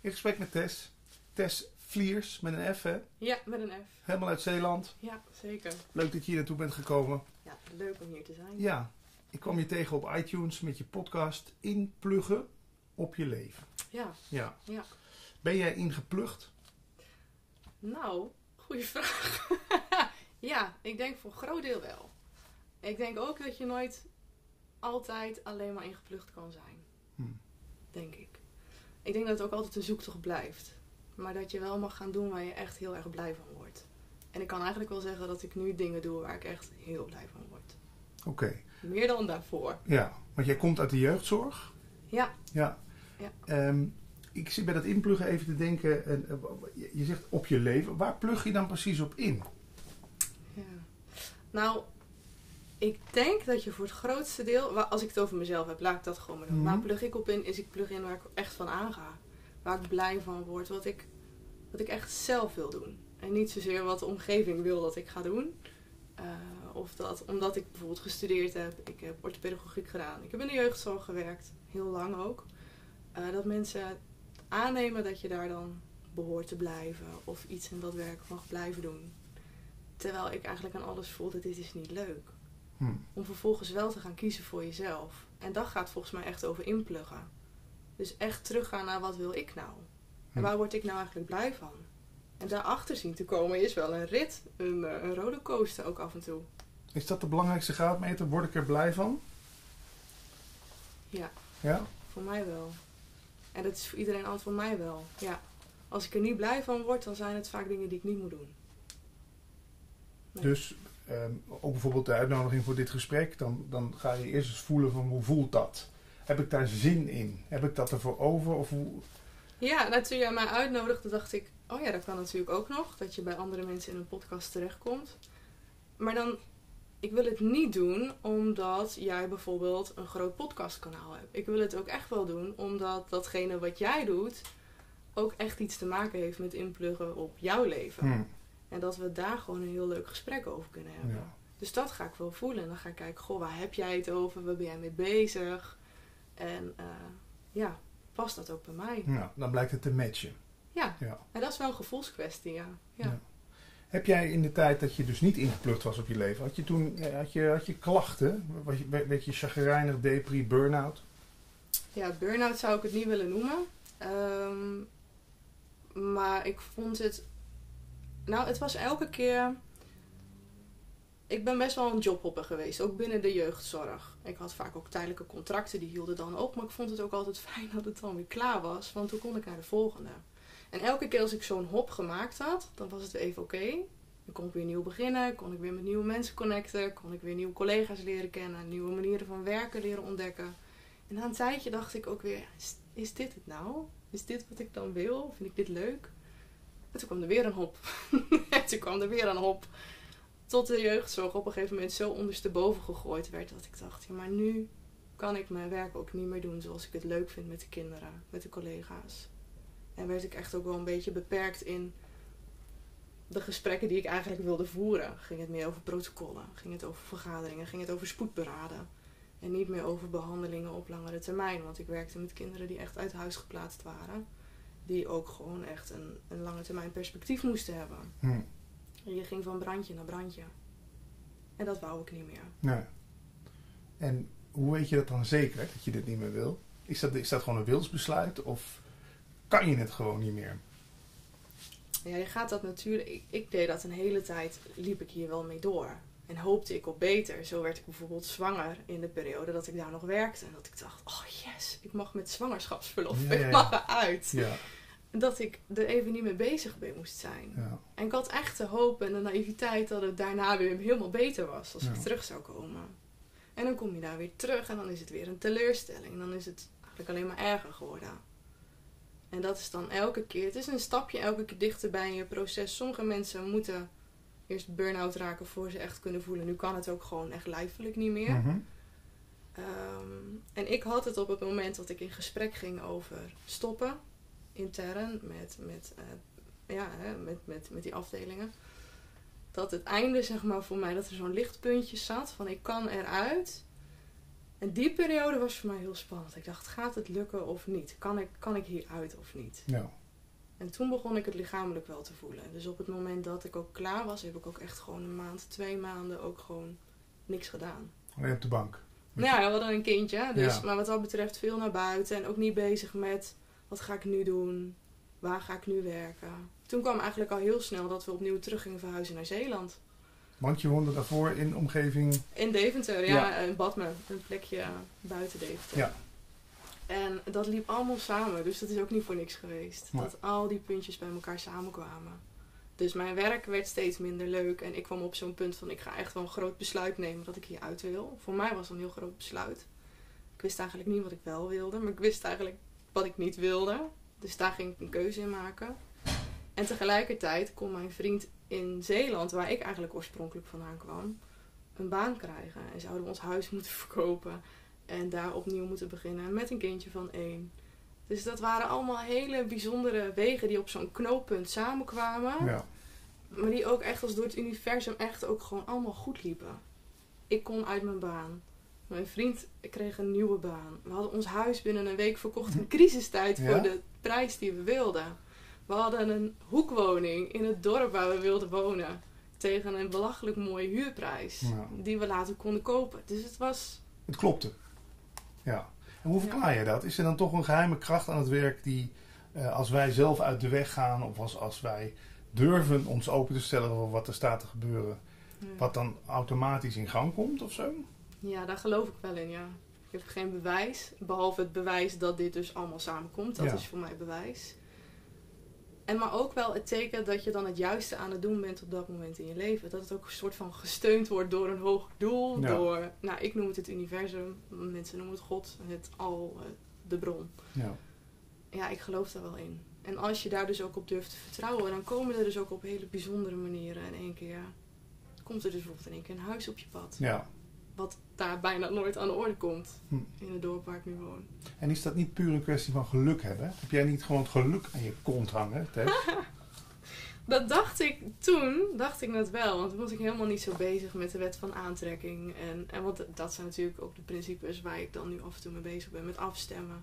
In gesprek met Tess. Tess Vliers met een F, hè? Ja, met een F. Helemaal uit Zeeland. Ja, zeker. Leuk dat je hier naartoe bent gekomen. Ja, leuk om hier te zijn. Ja, ik kwam je tegen op iTunes met je podcast Inpluggen op je leven. Ja. Ja. Ja. Ben jij ingeplucht? Nou, goede vraag. Ja, ik denk voor een groot deel wel. Ik denk ook dat je nooit altijd alleen maar ingeplucht kan zijn. Denk ik. Ik denk dat het ook altijd een zoektocht blijft. Maar dat je wel mag gaan doen waar je echt heel erg blij van wordt. En ik kan eigenlijk wel zeggen dat ik nu dingen doe waar ik echt heel blij van word. Oké. Meer dan daarvoor. Ja, want jij komt uit de jeugdzorg. Ja. Ja. Ja. Ik zit bij dat inpluggen even te denken. Je zegt op je leven. Waar plug je dan precies op in? Ja. Nou, ik denk dat je voor het grootste deel, als ik het over mezelf heb, laat ik dat gewoon maar doen. Waar plug ik op in, is ik plug in waar ik echt van aanga. Waar ik blij van word. Wat ik echt zelf wil doen. En niet zozeer wat de omgeving wil dat ik ga doen. Of dat, omdat ik bijvoorbeeld gestudeerd heb. Ik heb orthopedagogiek gedaan. Ik heb in de jeugdzorg gewerkt. Heel lang ook. Dat mensen aannemen dat je daar dan behoort te blijven. Of iets in dat werk mag blijven doen. Terwijl ik eigenlijk aan alles voelde, dit is niet leuk. Om vervolgens wel te gaan kiezen voor jezelf. En dat gaat volgens mij echt over inpluggen. Dus echt teruggaan naar wat wil ik nou? En waar word ik nou eigenlijk blij van? En daarachter zien te komen is wel een rit. Een rollercoaster ook af en toe. Is dat de belangrijkste graadmeter? Word ik er blij van? Ja. Ja? Voor mij wel. En dat is voor iedereen altijd voor mij wel. Ja. Als ik er niet blij van word, dan zijn het vaak dingen die ik niet moet doen. Nee. Dus ook bijvoorbeeld de uitnodiging voor dit gesprek. Dan ga je eerst eens voelen van hoe voelt dat? Heb ik daar zin in? Heb ik dat ervoor over? Of hoe... Ja, toen jij mij uitnodigde, dacht ik, oh ja, dat kan natuurlijk ook nog. Dat je bij andere mensen in een podcast terechtkomt. Maar dan, ik wil het niet doen omdat jij bijvoorbeeld een groot podcastkanaal hebt. Ik wil het ook echt wel doen omdat datgene wat jij doet ook echt iets te maken heeft met inpluggen op jouw leven. En dat we daar gewoon een heel leuk gesprek over kunnen hebben. Ja. Dus dat ga ik wel voelen. En dan ga ik kijken, goh, waar heb jij het over? Waar ben jij mee bezig? En past dat ook bij mij? Ja, dan blijkt het te matchen. Ja. En dat is wel een gevoelskwestie, ja. Heb jij in de tijd dat je dus niet ingeplucht was op je leven, had je klachten? Werd je chagrijnig, depri, burn-out? Ja, burn-out zou ik het niet willen noemen. Maar ik vond het... Nou, het was elke keer... Ik ben best wel een jobhopper geweest, ook binnen de jeugdzorg. Ik had vaak ook tijdelijke contracten, die hielden dan op. Maar ik vond het ook altijd fijn dat het dan weer klaar was, want toen kon ik naar de volgende. En elke keer als ik zo'n hop gemaakt had, dan was het weer even oké. Dan kon ik weer nieuw beginnen, kon ik weer met nieuwe mensen connecten, kon ik weer nieuwe collega's leren kennen, nieuwe manieren van werken leren ontdekken. En na een tijdje dacht ik ook weer, is dit het nou? Is dit wat ik dan wil? Vind ik dit leuk? En toen kwam er weer een hop. Tot de jeugdzorg op een gegeven moment zo ondersteboven gegooid werd dat ik dacht, ja, maar nu kan ik mijn werk ook niet meer doen zoals ik het leuk vind met de kinderen, met de collega's. En werd ik echt ook wel een beetje beperkt in de gesprekken die ik eigenlijk wilde voeren. Ging het meer over protocollen, ging het over vergaderingen, ging het over spoedberaden. En niet meer over behandelingen op langere termijn, want ik werkte met kinderen die echt uit huis geplaatst waren. Die ook gewoon echt een lange termijn perspectief moesten hebben. Je ging van brandje naar brandje. En dat wou ik niet meer. Nee. En hoe weet je dat dan zeker, dat je dit niet meer wil? Is dat gewoon een wilsbesluit of kan je het gewoon niet meer? Ja, je gaat dat natuurlijk... Ik deed dat een hele tijd, liep ik hier wel mee door. En hoopte ik op beter. Zo werd ik bijvoorbeeld zwanger in de periode dat ik daar nog werkte. En dat ik dacht, oh yes, ik mag met zwangerschapsverlof. Ik mag eruit. Ja. Dat ik er even niet mee bezig mee moest zijn. Ja. En ik had echt de hoop en de naïviteit dat het daarna weer helemaal beter was als ik terug zou komen. En dan kom je daar weer terug en dan is het weer een teleurstelling. En dan is het eigenlijk alleen maar erger geworden. En dat is dan elke keer, het is een stapje elke keer dichter bij je proces. Sommige mensen moeten eerst burn-out raken voor ze echt kunnen voelen. Nu kan het ook gewoon echt lijfelijk niet meer. En ik had het op het moment dat ik in gesprek ging over stoppen. Intern met die afdelingen. Dat het einde, zeg maar, voor mij, dat er zo'n lichtpuntje zat van ik kan eruit. En die periode was voor mij heel spannend. Ik dacht, gaat het lukken of niet? Kan ik hieruit of niet? Ja. En toen begon ik het lichamelijk wel te voelen. Dus op het moment dat ik ook klaar was, heb ik ook echt gewoon een maand, 2 maanden ook gewoon niks gedaan. Alleen op de bank. Nou ja, we hadden een kindje. Dus, Ja. Maar wat dat betreft veel naar buiten. En ook niet bezig met, wat ga ik nu doen? Waar ga ik nu werken? Toen kwam eigenlijk al heel snel dat we opnieuw terug gingen verhuizen naar Zeeland. Want je woonde daarvoor in de omgeving... In Deventer, Ja. in Badmen. Een plekje buiten Deventer. Ja. En dat liep allemaal samen. Dus dat is ook niet voor niks geweest. Nee. Dat al die puntjes bij elkaar samenkwamen. Dus mijn werk werd steeds minder leuk. En ik kwam op zo'n punt van, ik ga echt wel een groot besluit nemen dat ik hier uit wil. Voor mij was het een heel groot besluit. Ik wist eigenlijk niet wat ik wel wilde. Maar ik wist eigenlijk wat ik niet wilde. Dus daar ging ik een keuze in maken. En tegelijkertijd kon mijn vriend in Zeeland, waar ik eigenlijk oorspronkelijk vandaan kwam, een baan krijgen. En zouden we ons huis moeten verkopen. En daar opnieuw moeten beginnen met een kindje van 1. Dus dat waren allemaal hele bijzondere wegen die op zo'n knooppunt samenkwamen. Ja. Maar die ook echt als door het universum echt ook gewoon allemaal goed liepen. Ik kon uit mijn baan. Mijn vriend kreeg een nieuwe baan. We hadden ons huis binnen een week verkocht in crisistijd voor Ja? de prijs die we wilden. We hadden een hoekwoning in het dorp waar we wilden wonen. Tegen een belachelijk mooie huurprijs. Ja. Die we later konden kopen. Dus het was... Het klopte. Ja. En hoe verklaar je dat? Is er dan toch een geheime kracht aan het werk die, als wij zelf uit de weg gaan, of als wij durven ons open te stellen over wat er staat te gebeuren, wat dan automatisch in gang komt of zo? Ja, daar geloof ik wel in, ja. Ik heb geen bewijs. Behalve het bewijs dat dit dus allemaal samenkomt. Dat Ja. is voor mij bewijs. En maar ook wel het teken dat je dan het juiste aan het doen bent op dat moment in je leven. Dat het ook een soort van gesteund wordt door een hoger doel. Ja. Door, nou, ik noem het universum. Mensen noemen het God. Het al, de bron. Ja. Ja, ik geloof daar wel in. En als je daar dus ook op durft te vertrouwen, dan komen er dus ook op hele bijzondere manieren in één keer. Komt er dus bijvoorbeeld in één keer een huis op je pad. Ja. Wat daar bijna nooit aan de orde komt. Hm. In het dorp waar ik nu woon. En is dat niet puur een kwestie van geluk hebben? Heb jij niet gewoon het geluk aan je kont hangen, Tess? Dat dacht ik dat wel. Want toen was ik helemaal niet zo bezig met de wet van aantrekking. En want dat zijn natuurlijk ook de principes waar ik dan nu af en toe mee bezig ben. Met afstemmen.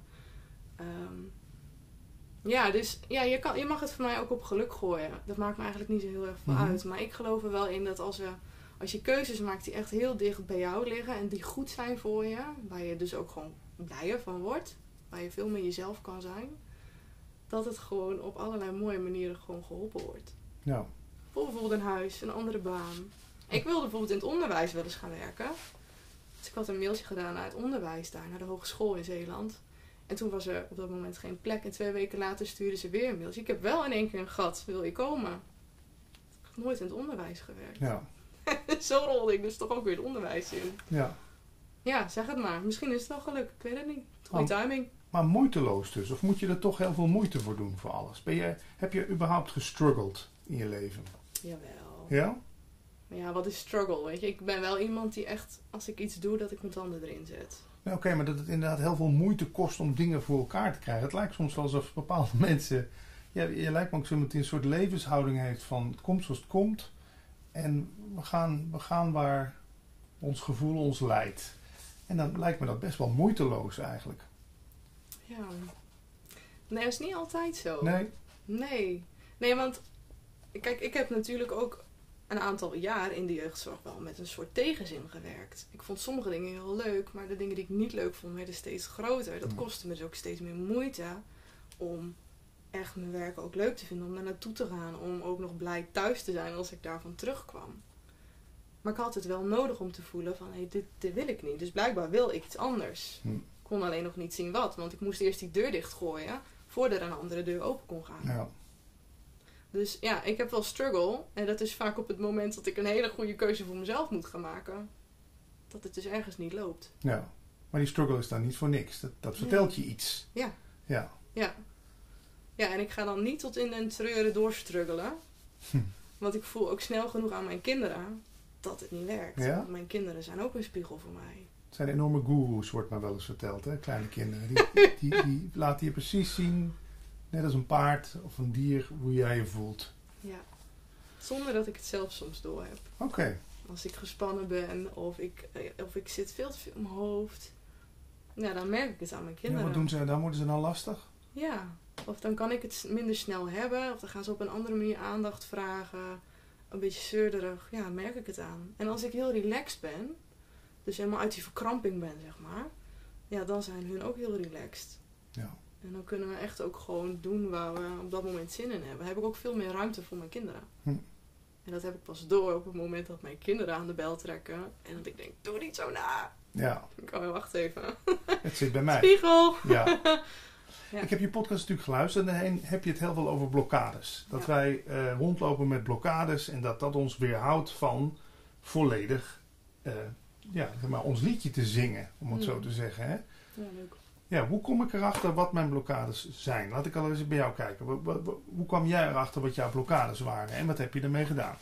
Ja, dus ja, je mag het voor mij ook op geluk gooien. Dat maakt me eigenlijk niet zo heel erg veel uit. Maar ik geloof er wel in dat als je keuzes maakt die echt heel dicht bij jou liggen. En die goed zijn voor je. Waar je dus ook gewoon blijer van wordt. Waar je veel meer jezelf kan zijn. Dat het gewoon op allerlei mooie manieren gewoon geholpen wordt. Ja. Voor bijvoorbeeld een huis, een andere baan. Ik wilde bijvoorbeeld in het onderwijs wel eens gaan werken. Dus ik had een mailtje gedaan naar het onderwijs daar, naar de hogeschool in Zeeland. En toen was er op dat moment geen plek. En 2 weken later stuurden ze weer een mailtje. Ik heb wel in één keer een gat, wil je komen? Ik heb nooit in het onderwijs gewerkt. Ja. Zo rolde ik dus toch ook weer het onderwijs in. Ja. Ja, zeg het maar. Misschien is het wel geluk, ik weet het niet. Goeie timing. Maar moeiteloos dus? Of moet je er toch heel veel moeite voor doen voor alles? Heb je überhaupt gestruggeld in je leven? Jawel. Ja? Maar ja, wat is struggle, weet je? Ik ben wel iemand die echt, als ik iets doe, dat ik mijn tanden erin zet. Ja, oké, maar dat het inderdaad heel veel moeite kost om dingen voor elkaar te krijgen. Het lijkt soms wel alsof bepaalde mensen... Ja, je lijkt me ook zo met een soort levenshouding heeft van... Het komt zoals het komt. En we gaan waar ons gevoel ons leidt. En dan lijkt me dat best wel moeiteloos eigenlijk. Ja. Nee, dat is niet altijd zo. Nee? Nee, want... Kijk, ik heb natuurlijk ook een aantal jaar in de jeugdzorg wel met een soort tegenzin gewerkt. Ik vond sommige dingen heel leuk, maar de dingen die ik niet leuk vond werden steeds groter. Dat kostte me dus ook steeds meer moeite om echt mijn werk ook leuk te vinden, om daar naartoe te gaan, om ook nog blij thuis te zijn als ik daarvan terugkwam. Maar ik had het wel nodig om te voelen van, hé, dit wil ik niet. Dus blijkbaar wil ik iets anders. Ik kon alleen nog niet zien wat, want ik moest eerst die deur dichtgooien voordat er een andere deur open kon gaan. Ja. Dus ja, ik heb wel struggle. En dat is vaak op het moment dat ik een hele goede keuze voor mezelf moet gaan maken. Dat het dus ergens niet loopt. Ja. Maar die struggle is dan niet voor niks. Dat vertelt je iets. Ja. Ja. Ja. Ja, en ik ga dan niet tot in den treuren doorstruggelen. Want ik voel ook snel genoeg aan mijn kinderen dat het niet werkt. Ja? Want mijn kinderen zijn ook een spiegel voor mij. Het zijn enorme goeroes, wordt maar wel eens verteld, hè? Kleine kinderen. Die laten je precies zien, net als een paard of een dier, hoe jij je voelt. Ja. Zonder dat ik het zelf soms door heb. Oké. Als ik gespannen ben of ik zit veel te veel in mijn hoofd. Ja, dan merk ik het aan mijn Ja, kinderen. wat doen ze? Dan worden ze dan lastig? Ja, of dan kan ik het minder snel hebben. Of dan gaan ze op een andere manier aandacht vragen. Een beetje zeurderig. Ja, merk ik het aan. En als ik heel relaxed ben, dus helemaal uit die verkramping ben, zeg maar. Ja, dan zijn hun ook heel relaxed. Ja. En dan kunnen we echt ook gewoon doen waar we op dat moment zin in hebben. Dan heb ik ook veel meer ruimte voor mijn kinderen. En dat heb ik pas door op het moment dat mijn kinderen aan de bel trekken. En dat ik denk, doe niet zo na. Ja. Oh, wacht even. Het zit bij mij. Spiegel! Ja. Ja. Ik heb je podcast natuurlijk geluisterd en dan heb je het heel veel over blokkades. Dat wij rondlopen met blokkades en dat ons weerhoudt van volledig zeg maar, ons liedje te zingen, om het zo te zeggen. Hè? Ja, leuk. Ja, hoe kom ik erachter wat mijn blokkades zijn? Laat ik al eens bij jou kijken. Hoe kwam jij erachter wat jouw blokkades waren en wat heb je ermee gedaan?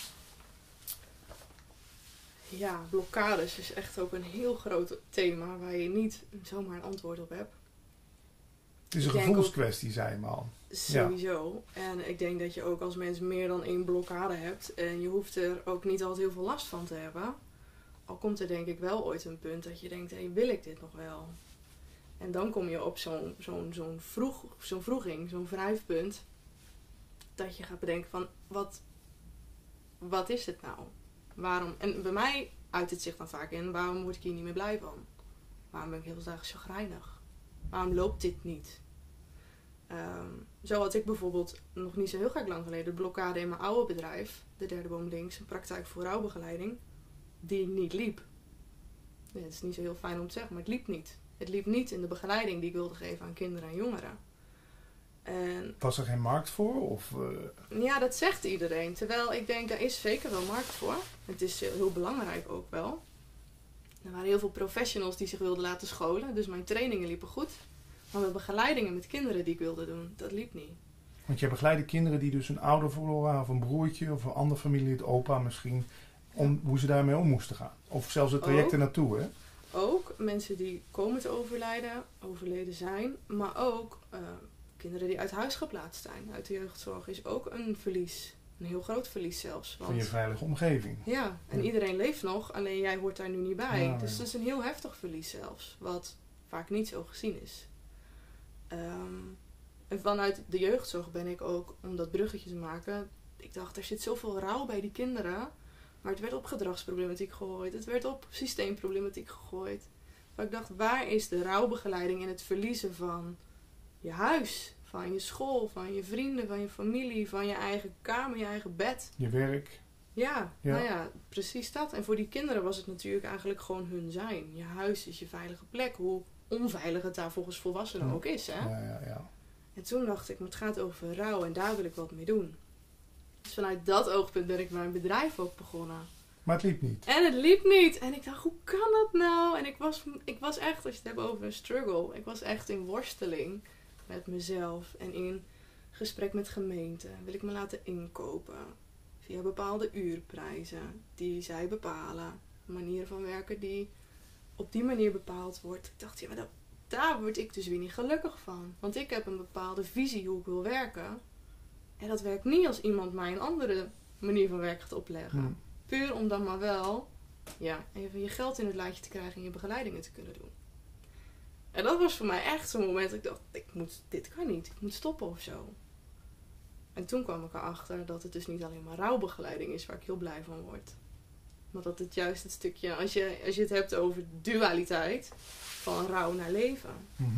Ja, blokkades is echt ook een heel groot thema waar je niet zomaar een antwoord op hebt. Het is een gevoelskwestie, zei je maar al. Sowieso. Ja. En ik denk dat je ook als mens meer dan één blokkade hebt. En je hoeft er ook niet altijd heel veel last van te hebben. Al komt er denk ik wel ooit een punt dat je denkt, hey, wil ik dit nog wel? En dan kom je op zo'n vroeging, zo'n wrijfpunt. Dat je gaat bedenken van, wat is het nou? Waarom? En bij mij uit het zich dan vaak in, waarom word ik hier niet meer blij van? Waarom ben ik heel erg chagrijnig? Waarom loopt dit niet? Zo had ik bijvoorbeeld nog niet zo heel erg lang geleden de blokkade in mijn oude bedrijf, de Derde Boom Links, een praktijk voor rouwbegeleiding, die niet liep. Ja, het is niet zo heel fijn om te zeggen, maar het liep niet. Het liep niet in de begeleiding die ik wilde geven aan kinderen en jongeren. En, was er geen markt voor? Of, Ja, dat zegt iedereen. Terwijl ik denk, daar is zeker wel markt voor. Het is heel belangrijk ook wel. Er waren heel veel professionals die zich wilden laten scholen. Dus mijn trainingen liepen goed. Maar mijn begeleidingen met kinderen die ik wilde doen, dat liep niet. Want je begeleidde kinderen die dus een ouder verloren of een broertje of een andere familielid, opa misschien, hoe ze daarmee om moesten gaan. Of zelfs het traject ernaartoe, hè? Ook mensen die komen te overleden zijn. Maar ook kinderen die uit huis geplaatst zijn. Uit de jeugdzorg is ook een verlies. Een heel groot verlies zelfs. Want, van je veilige omgeving. Ja, en iedereen leeft nog, alleen jij hoort daar nu niet bij. Ja, dus dat is een heel heftig verlies zelfs. Wat vaak niet zo gezien is. En vanuit de jeugdzorg ben ik ook, om dat bruggetje te maken, ik dacht, er zit zoveel rouw bij die kinderen. Maar het werd op gedragsproblematiek gegooid. Het werd op systeemproblematiek gegooid. Maar ik dacht, waar is de rouwbegeleiding in het verliezen van je huis, van je school, van je vrienden, van je familie, van je eigen kamer, je eigen bed? Je werk. Ja, nou ja, precies dat. En voor die kinderen was het natuurlijk eigenlijk gewoon hun zijn. Je huis is je veilige plek. Hoe onveilig het daar volgens volwassenen ook is, hè? Ja. En toen dacht ik, maar het gaat over rouw en daar wil ik wat mee doen. Dus vanuit dat oogpunt ben ik mijn bedrijf ook begonnen. Maar het liep niet. En het liep niet. En ik dacht, hoe kan dat nou? En ik was echt, als je het hebt over een struggle. Ik was echt in worsteling met mezelf. En in gesprek met gemeenten. Wil ik me laten inkopen. Via bepaalde uurprijzen. Die zij bepalen. Manieren van werken die op die manier bepaald wordt. Ik dacht, ja, maar daar word ik dus weer niet gelukkig van. Want ik heb een bepaalde visie hoe ik wil werken. En dat werkt niet als iemand mij een andere manier van werken gaat opleggen. Puur om dan maar wel even je geld in het laadje te krijgen en je begeleidingen te kunnen doen. En dat was voor mij echt zo'n moment dat ik dacht, dit kan niet. Ik moet stoppen of zo. En toen kwam ik erachter dat het dus niet alleen maar rouwbegeleiding is waar ik heel blij van word. Maar dat het juist het stukje, als je het hebt over dualiteit, van rouw naar leven.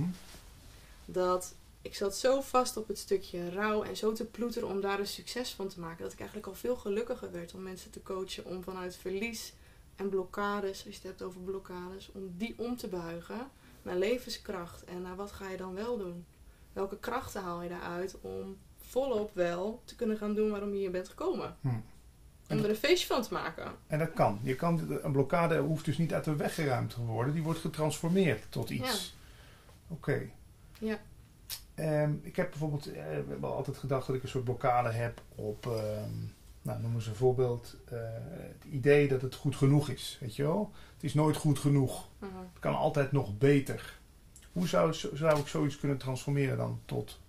Dat ik zat zo vast op het stukje rouw en zo te ploeteren om daar een succes van te maken. Dat ik eigenlijk al veel gelukkiger werd om mensen te coachen om vanuit verlies en blokkades, als je het hebt over blokkades, om die om te buigen naar levenskracht. En naar wat ga je dan wel doen? Welke krachten haal je daaruit om volop wel te kunnen gaan doen waarom je hier bent gekomen? Om er een feestje van te maken. En dat kan. Een blokkade hoeft dus niet uit de weg geruimd te worden. Die wordt getransformeerd tot iets. Ja. Oké. Ja. Ik heb bijvoorbeeld wel altijd gedacht dat ik een soort blokkade heb op, noem eens een voorbeeld, het idee dat het goed genoeg is. Weet je wel? Het is nooit goed genoeg. Het kan altijd nog beter. Hoe zou ik zoiets kunnen transformeren dan tot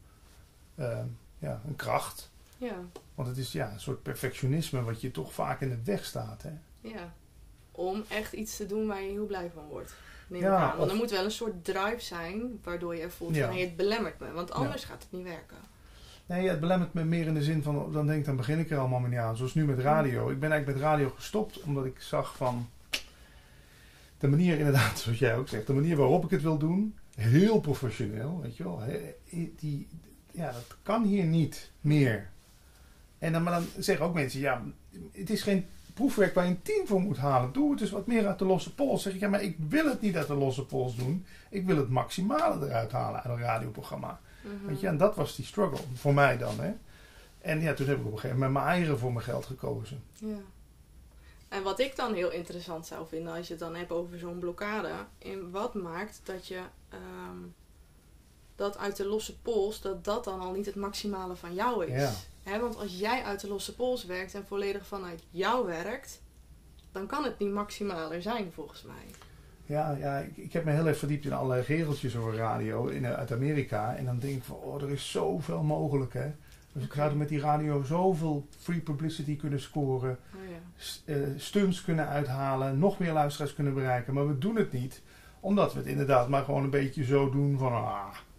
een kracht? Ja. Want het is een soort perfectionisme wat je toch vaak in de weg staat. Hè? Ja. om echt iets te doen waar je heel blij van wordt. Neem ik Ja, aan. Want er moet wel een soort drive zijn waardoor je voelt van hey, het belemmert me. Want anders gaat het niet werken. Nee, het belemmert me meer in de zin van, dan begin ik er allemaal mee niet aan. Zoals nu met radio. Ik ben eigenlijk met radio gestopt omdat ik zag van de manier inderdaad, zoals jij ook zegt, de manier waarop ik het wil doen, heel professioneel, weet je wel. Dat kan hier niet meer. Maar dan zeggen ook mensen, ja, het is geen proefwerk waar je een 10 voor moet halen. Doe het dus wat meer uit de losse pols. Zeg ik, ja, maar ik wil het niet uit de losse pols doen. Ik wil het maximale eruit halen uit een radioprogramma. Weet je, en dat was die struggle voor mij dan, hè. En ja, toen heb ik op een gegeven moment mijn eigen voor mijn geld gekozen. Ja. En wat ik dan heel interessant zou vinden als je het dan hebt over zo'n blokkade. In wat maakt dat je dat uit de losse pols, dat dan al niet het maximale van jou is. Ja. Hè, want als jij uit de losse pols werkt en volledig vanuit jou werkt, dan kan het niet maximaler zijn volgens mij. Ja, ik heb me heel erg verdiept in allerlei regeltjes over radio uit Amerika. En dan denk ik van, er is zoveel mogelijk, hè. Dus ik zouden met die radio zoveel free publicity kunnen scoren. Stunts kunnen uithalen, nog meer luisteraars kunnen bereiken. Maar we doen het niet, omdat we het inderdaad maar gewoon een beetje zo doen van...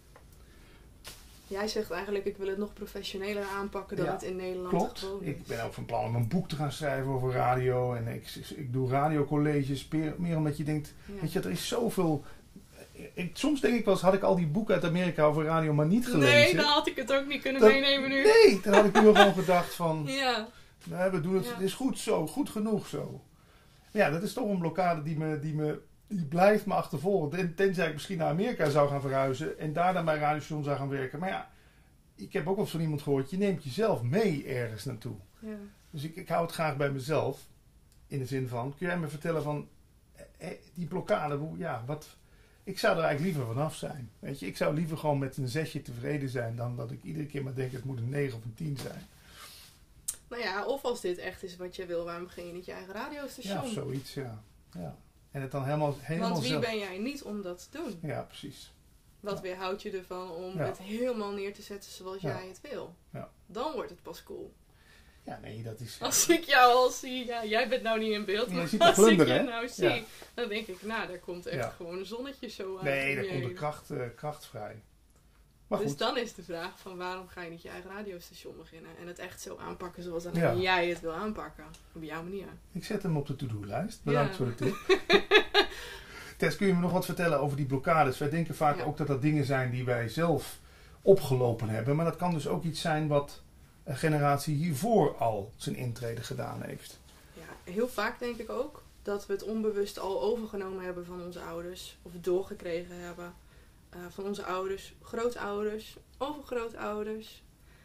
Jij zegt eigenlijk, ik wil het nog professioneler aanpakken dan het in Nederland klopt. Gewoon is. Ik ben ook van plan om een boek te gaan schrijven over radio. En ik doe radiocolleges, meer omdat je denkt, weet je, er is zoveel... Soms denk ik wel eens, had ik al die boeken uit Amerika over radio maar niet gelezen. Nee, dan had ik het ook niet kunnen meenemen nu. Nee, dan had ik nu gewoon gedacht van... Ja. Nee, we doen het, het is goed zo, goed genoeg zo. Ja, dat is toch een blokkade die blijft me achtervolgen. Tenzij ik misschien naar Amerika zou gaan verhuizen en daar dan bij een radiostation zou gaan werken. Maar ja, ik heb ook wel eens van iemand gehoord, je neemt jezelf mee ergens naartoe. Ja. Dus ik hou het graag bij mezelf. In de zin van, kun jij me vertellen van die blokkade, ik zou er eigenlijk liever vanaf zijn. Weet je, ik zou liever gewoon met een 6 tevreden zijn dan dat ik iedere keer maar denk het moet een 9 of een 10 zijn. Nou ja, of als dit echt is wat je wil, waarom begin je niet je eigen radiostation? Ja, of zoiets, ja. En het dan helemaal Want wie zelf... ben jij niet om dat te doen? Ja, precies. Wat weerhoudt je ervan om het helemaal neer te zetten zoals jij het wil? Ja. Dan wordt het pas cool. Ja, nee, dat is... Als ik jou al zie, jij bent nou niet in beeld, maar als ik je nou zie, dan denk ik, daar komt echt gewoon een zonnetje zo uit. Nee, daar komt de kracht vrij. Maar dus goed. dan is de vraag van waarom ga je niet je eigen radiostation beginnen en het echt zo aanpakken zoals alleen jij het wil aanpakken. Op jouw manier. Ik zet hem op de to-do-lijst. Bedankt voor de tip. Tess, kun je me nog wat vertellen over die blokkades? Wij denken vaak ook dat dat dingen zijn die wij zelf opgelopen hebben. Maar dat kan dus ook iets zijn wat een generatie hiervoor al zijn intrede gedaan heeft. Ja, heel vaak denk ik ook dat we het onbewust al overgenomen hebben van onze ouders. Of doorgekregen hebben van onze ouders, grootouders, overgrootouders.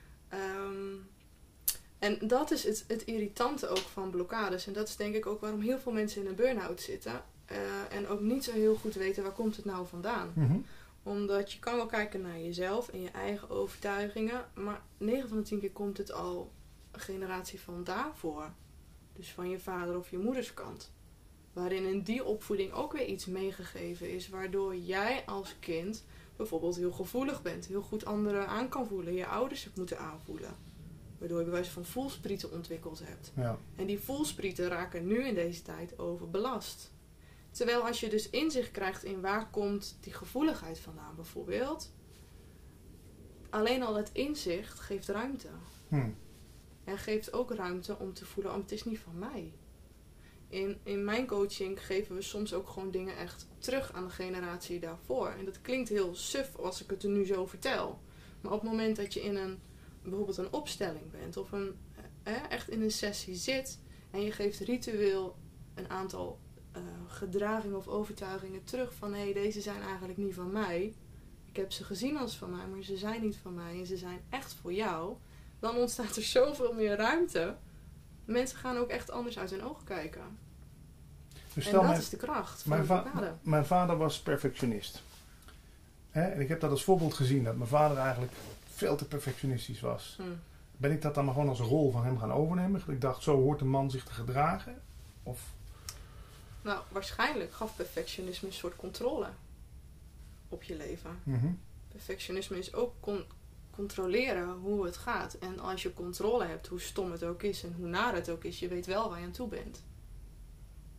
En dat is het irritante ook van blokkades. En dat is denk ik ook waarom heel veel mensen in een burn-out zitten. En ook niet zo heel goed weten waar komt het nou vandaan. Mm-hmm. Omdat je kan wel kijken naar jezelf en je eigen overtuigingen. Maar 9 van de 10 keer komt het al een generatie van daarvoor. Dus van je vader of je moeders kant. Waarin in die opvoeding ook weer iets meegegeven is. Waardoor jij als kind bijvoorbeeld heel gevoelig bent. Heel goed anderen aan kan voelen. Je ouders het moeten aanvoelen. Waardoor je bij wijze van voelsprieten ontwikkeld hebt. Ja. En die voelsprieten raken nu in deze tijd overbelast. Terwijl als je dus inzicht krijgt in waar komt die gevoeligheid vandaan bijvoorbeeld. Alleen al het inzicht geeft ruimte. En geeft ook ruimte om te voelen, het is niet van mij. In mijn coaching geven we soms ook gewoon dingen echt terug aan de generatie daarvoor. En dat klinkt heel suf als ik het er nu zo vertel. Maar op het moment dat je in bijvoorbeeld een opstelling bent of echt in een sessie zit en je geeft ritueel een aantal gedragingen of overtuigingen terug van deze zijn eigenlijk niet van mij. Ik heb ze gezien als van mij, maar ze zijn niet van mij en ze zijn echt voor jou. Dan ontstaat er zoveel meer ruimte. Mensen gaan ook echt anders uit hun ogen kijken. Dus en dat is de kracht van de blokkade. Mijn vader was perfectionist. En ik heb dat als voorbeeld gezien, dat mijn vader eigenlijk veel te perfectionistisch was. Ben ik dat dan maar gewoon als rol van hem gaan overnemen? Ik dacht, zo hoort een man zich te gedragen? Of... Nou, waarschijnlijk gaf perfectionisme een soort controle op je leven. Mm-hmm. Perfectionisme is ook controleren hoe het gaat. En als je controle hebt, hoe stom het ook is en hoe naar het ook is, je weet wel waar je aan toe bent.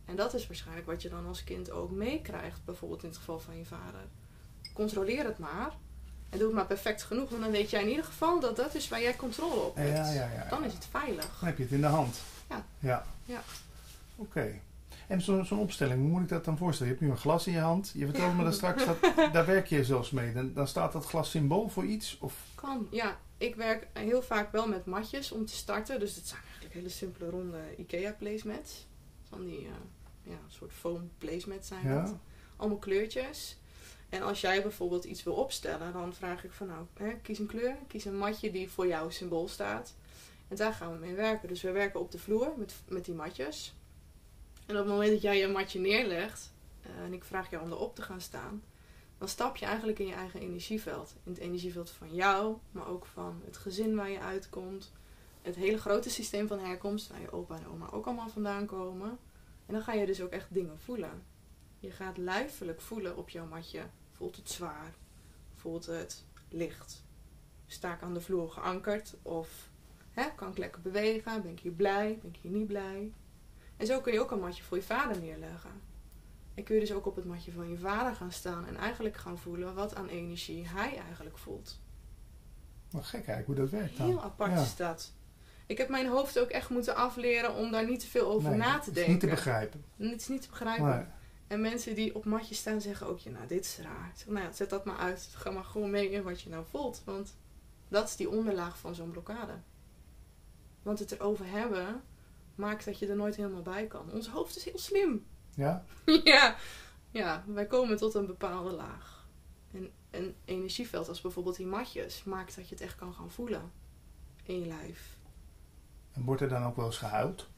En dat is waarschijnlijk wat je dan als kind ook meekrijgt. Bijvoorbeeld in het geval van je vader. Controleer het maar. En doe het maar perfect genoeg. Want dan weet jij in ieder geval dat dat is waar jij controle op hebt. Dan is het veilig. Dan heb je het in de hand. Ja. Oké. En zo'n opstelling, hoe moet ik dat dan voorstellen? Je hebt nu een glas in je hand. Je vertelde me dat straks, daar werk je zelfs mee. Dan staat dat glas symbool voor iets? Of? Kan, ja. Ik werk heel vaak wel met matjes om te starten. Dus het zijn eigenlijk hele simpele ronde IKEA placemats. Van die soort foam placemats zijn dat. Allemaal kleurtjes. En als jij bijvoorbeeld iets wil opstellen, dan vraag ik van kies een kleur. Kies een matje die voor jouw symbool staat. En daar gaan we mee werken. Dus we werken op de vloer met die matjes. En op het moment dat jij je matje neerlegt en ik vraag jou om erop te gaan staan, dan stap je eigenlijk in je eigen energieveld. In het energieveld van jou, maar ook van het gezin waar je uitkomt. Het hele grote systeem van herkomst, waar je opa en oma ook allemaal vandaan komen. En dan ga je dus ook echt dingen voelen. Je gaat lijfelijk voelen op jouw matje. Voelt het zwaar? Voelt het licht? Sta ik aan de vloer geankerd? Of kan ik lekker bewegen? Ben ik hier blij? Ben ik hier niet blij? En zo kun je ook een matje voor je vader neerleggen. En kun je dus ook op het matje van je vader gaan staan en eigenlijk gaan voelen wat aan energie hij eigenlijk voelt. Wat gek eigenlijk hoe dat werkt dan. Heel apart is dat. Ik heb mijn hoofd ook echt moeten afleren om daar niet te veel over na te denken. Het is niet te begrijpen. Het is niet te begrijpen. Nee. En mensen die op matjes staan zeggen ook, dit is raar. Ik zeg, zet dat maar uit. Ga maar gewoon mee in wat je nou voelt. Want dat is die onderlaag van zo'n blokkade. Want het erover hebben maakt dat je er nooit helemaal bij kan. Ons hoofd is heel slim. Ja? Ja, wij komen tot een bepaalde laag. En een energieveld als bijvoorbeeld die matjes maakt dat je het echt kan gaan voelen in je lijf. En wordt er dan ook wel eens gehuild?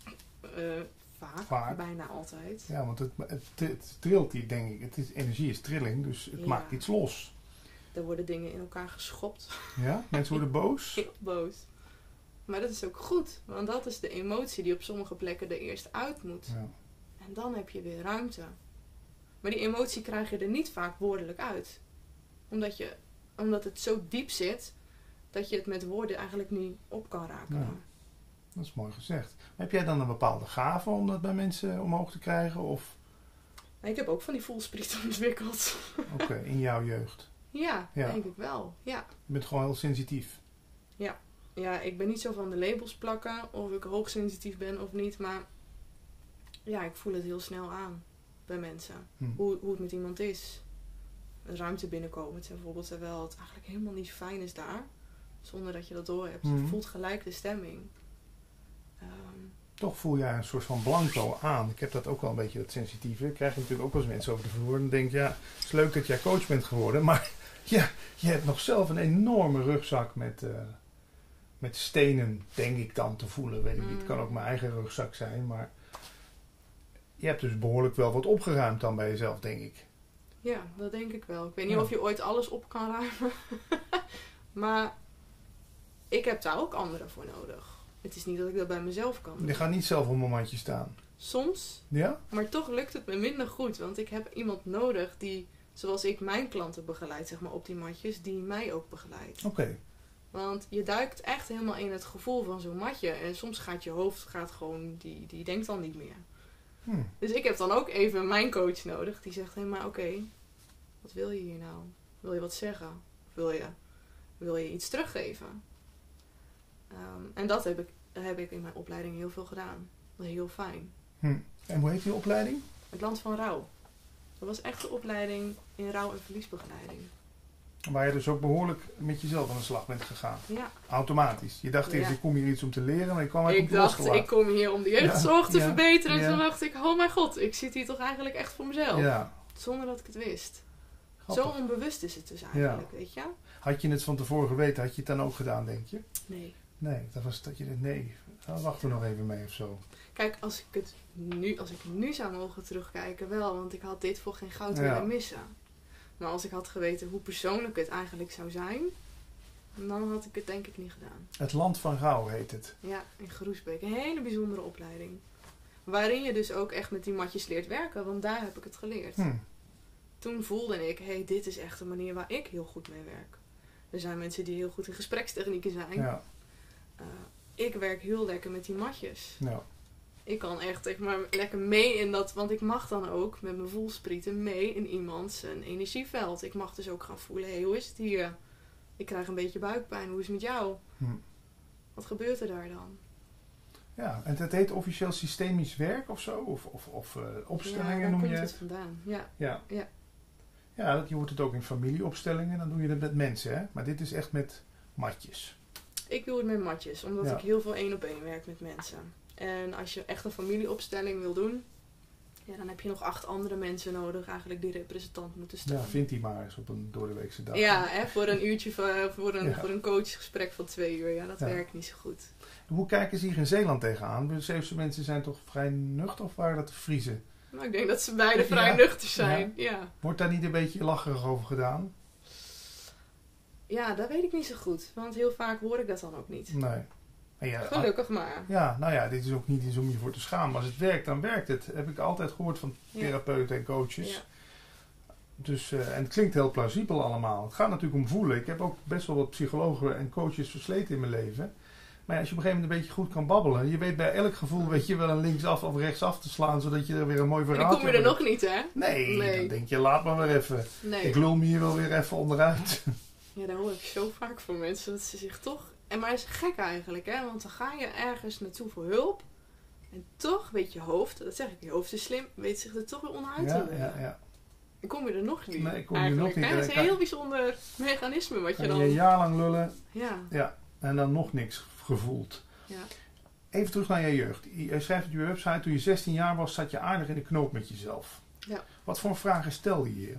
Vaak, bijna altijd. Ja, want het trilt hier, denk ik. Energie is trilling, dus het maakt iets los. Er worden dingen in elkaar geschopt. Ja? Mensen worden boos? Heel boos. Maar dat is ook goed, want dat is de emotie die op sommige plekken er eerst uit moet. Ja. En dan heb je weer ruimte. Maar die emotie krijg je er niet vaak woordelijk uit. Omdat het zo diep zit, dat je het met woorden eigenlijk niet op kan raken. Ja. Dat is mooi gezegd. Maar heb jij dan een bepaalde gave om dat bij mensen omhoog te krijgen? Of? Ik heb ook van die voelsprieten ontwikkeld. Oké, in jouw jeugd? Ja, denk ik wel. Ja. Je bent gewoon heel sensitief? Ja, ik ben niet zo van de labels plakken of ik hoogsensitief ben of niet. Maar ja, ik voel het heel snel aan bij mensen. Hoe het met iemand is. Een ruimte binnenkomen terwijl het eigenlijk helemaal niet fijn is daar. Zonder dat je dat door hebt. Je voelt gelijk de stemming. Toch voel jij een soort van blanco aan. Ik heb dat ook wel een beetje, dat sensitieve. Ik krijg natuurlijk ook wel eens mensen over de vloer. En dan denk ik, het is leuk dat jij coach bent geworden. Maar je hebt nog zelf een enorme rugzak met stenen, denk ik dan, te voelen. Weet ik niet. Het kan ook mijn eigen rugzak zijn. Maar je hebt dus behoorlijk wel wat opgeruimd dan bij jezelf, denk ik. Ja, dat denk ik wel. Ik weet niet of je ooit alles op kan ruimen. Maar ik heb daar ook anderen voor nodig. Het is niet dat ik dat bij mezelf kan doen. Je gaat niet zelf op een mandje staan? Soms. Ja? Maar toch lukt het me minder goed. Want ik heb iemand nodig die, zoals ik mijn klanten begeleid, zeg maar, op die matjes, die mij ook begeleidt. Oké. Want je duikt echt helemaal in het gevoel van zo'n matje. En soms gaat je hoofd gewoon, die denkt dan niet meer. Dus ik heb dan ook even mijn coach nodig. Die zegt, maar oké, wat wil je hier nou? Wil je wat zeggen? Of wil je iets teruggeven? En dat heb ik in mijn opleiding heel veel gedaan. Dat is heel fijn. En hoe heet die opleiding? Het Land van Rouw. Dat was echt de opleiding in rouw- en verliesbegeleiding. Waar je dus ook behoorlijk met jezelf aan de slag bent gegaan. Ja. Automatisch. Je dacht eerst, ik kom hier iets om te leren, maar je kwam eigenlijk ik kom hier om de jeugdzorg te verbeteren. En toen dacht ik, oh mijn god, ik zit hier toch eigenlijk echt voor mezelf. Ja. Zonder dat ik het wist. Grappig. Zo onbewust is het dus eigenlijk, weet je. Had je het van tevoren geweten, had je het dan ook gedaan, denk je? Nee. Nee, dat was dat je dacht, wacht er nog even mee of zo. Kijk, als ik nu zou mogen terugkijken, wel. Want ik had dit voor geen goud willen missen. Maar als ik had geweten hoe persoonlijk het eigenlijk zou zijn, dan had ik het denk ik niet gedaan. Het Land van Rouw heet het. Ja, in Groesbeek. Een hele bijzondere opleiding. Waarin je dus ook echt met die matjes leert werken, want daar heb ik het geleerd. Toen voelde ik, dit is echt een manier waar ik heel goed mee werk. Er zijn mensen die heel goed in gesprekstechnieken zijn. Ja. Ik werk heel lekker met die matjes. Ja. Ik kan echt maar lekker mee in dat, want ik mag dan ook met mijn voelsprieten mee in iemands energieveld. Ik mag dus ook gaan voelen, hé, hoe is het hier? Ik krijg een beetje buikpijn, hoe is het met jou? Wat gebeurt er daar dan? Ja, en het heet officieel systemisch werk of zo? Of opstellingen noem je het? Ja, daar komt het vandaan. Ja, je hoort het ook in familieopstellingen, dan doe je het met mensen, hè? Maar dit is echt met matjes. Ik doe het met matjes, omdat ik heel veel 1-op-1 werk met mensen. En als je echt een familieopstelling wil doen, ja, dan heb je nog 8 andere mensen nodig, eigenlijk die representant moeten staan. Ja, vind die maar eens op een doordeweekse dag. Ja, hè, voor een uurtje, voor een coachgesprek van 2 uur. Ja, dat werkt niet zo goed. Hoe kijken ze hier in Zeeland tegenaan? De Zeeuwse mensen zijn toch vrij nuchter of waren dat de Friezen? Nou, ik denk dat ze beide vrij nuchter zijn. Ja. Wordt daar niet een beetje lacherig over gedaan? Ja, dat weet ik niet zo goed. Want heel vaak hoor ik dat dan ook niet. Nee. Ja, gelukkig maar. Ja, nou ja, dit is ook niet iets om je voor te schamen. Als het werkt, dan werkt het. Dat heb ik altijd gehoord van therapeuten en coaches. Ja. Dus, en het klinkt heel plausibel allemaal. Het gaat natuurlijk om voelen. Ik heb ook best wel wat psychologen en coaches versleten in mijn leven. Maar als je op een gegeven moment een beetje goed kan babbelen. Je weet bij elk gevoel weet je wel een linksaf of rechtsaf te slaan. Zodat je er weer een mooi verhaal hebt. En dan kom je er nog niet, hè? Nee, dan denk je laat maar weer even. Nee. Ik lul me hier wel weer even onderuit. Ja, dat hoor ik zo vaak van mensen. Dat ze zich toch... Maar het is gek eigenlijk, hè? Want dan ga je ergens naartoe voor hulp. En toch weet je hoofd, dat zeg ik, je hoofd is slim, weet zich er toch weer onderuit te doen. Ja. Dan kom je er nog niet. Nee, kom je nog niet. Het is een heel bijzonder mechanisme wat je dan... je een jaar lang lullen. Ja. En dan nog niks gevoeld. Ja. Even terug naar je jeugd. Je schrijft op je website, toen je 16 jaar was, zat je aardig in de knoop met jezelf. Ja. Wat voor vragen stelde je je?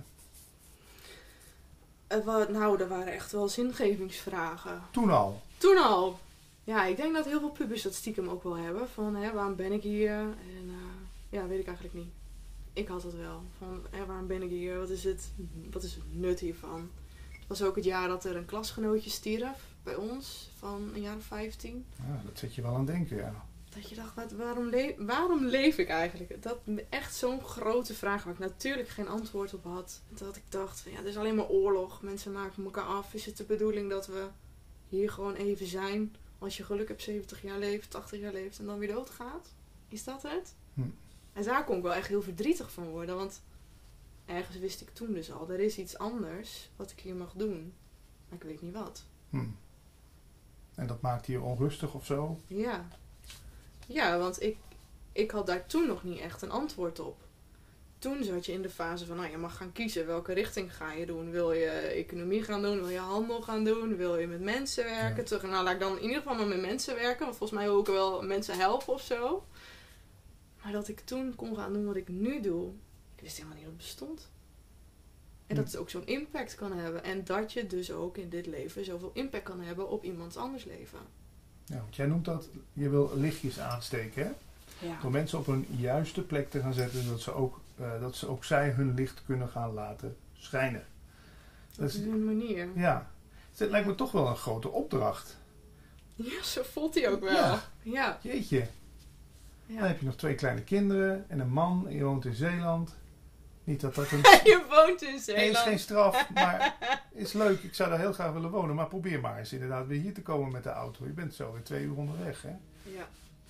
Nou, er waren echt wel zingevingsvragen. Toen al? Ja, ik denk dat heel veel pubers dat stiekem ook wel hebben. Van, waarom ben ik hier? En weet ik eigenlijk niet. Ik had het wel. Van, waarom ben ik hier? Wat is het nut hiervan? Het was ook het jaar dat er een klasgenootje stierf bij ons. Van een jaar of 15. Ja, dat zet je wel aan het denken, ja. Dat je dacht, waarom leef ik eigenlijk? Dat echt zo'n grote vraag waar ik natuurlijk geen antwoord op had. Dat ik dacht, er is alleen maar oorlog. Mensen maken elkaar af. Is het de bedoeling dat we hier gewoon even zijn? Als je geluk hebt 70 jaar leeft, 80 jaar leeft en dan weer doodgaat? Is dat het? En daar kon ik wel echt heel verdrietig van worden. Want ergens wist ik toen dus al, er is iets anders wat ik hier mag doen. Maar ik weet niet wat. En dat maakte je onrustig of zo? Ja. Ja, want ik had daar toen nog niet echt een antwoord op. Toen zat je in de fase van, je mag gaan kiezen. Welke richting ga je doen? Wil je economie gaan doen? Wil je handel gaan doen? Wil je met mensen werken? Ja. Nou, laat ik dan in ieder geval maar met mensen werken. Want volgens mij ook wel mensen helpen of zo. Maar dat ik toen kon gaan doen wat ik nu doe. Ik wist helemaal niet dat het bestond. En dat het ook zo'n impact kan hebben. En dat je dus ook in dit leven zoveel impact kan hebben op iemands anders leven. Ja, want jij noemt dat, je wil lichtjes aansteken, hè? Ja. Door mensen op een juiste plek te gaan zetten, dat ze ook zij hun licht kunnen gaan laten schijnen. Dat is een manier. Ja. Dus dat lijkt me toch wel een grote opdracht. Ja, zo voelt hij ook wel. Ja. Jeetje. Ja. Dan heb je nog 2 kleine kinderen en een man en je woont in Zeeland. Niet dat dat een... Je woont in Zeeland. Nee, is geen straf, maar is leuk. Ik zou daar heel graag willen wonen. Maar probeer maar eens inderdaad weer hier te komen met de auto. Je bent zo weer 2 uur onderweg, hè? Ja.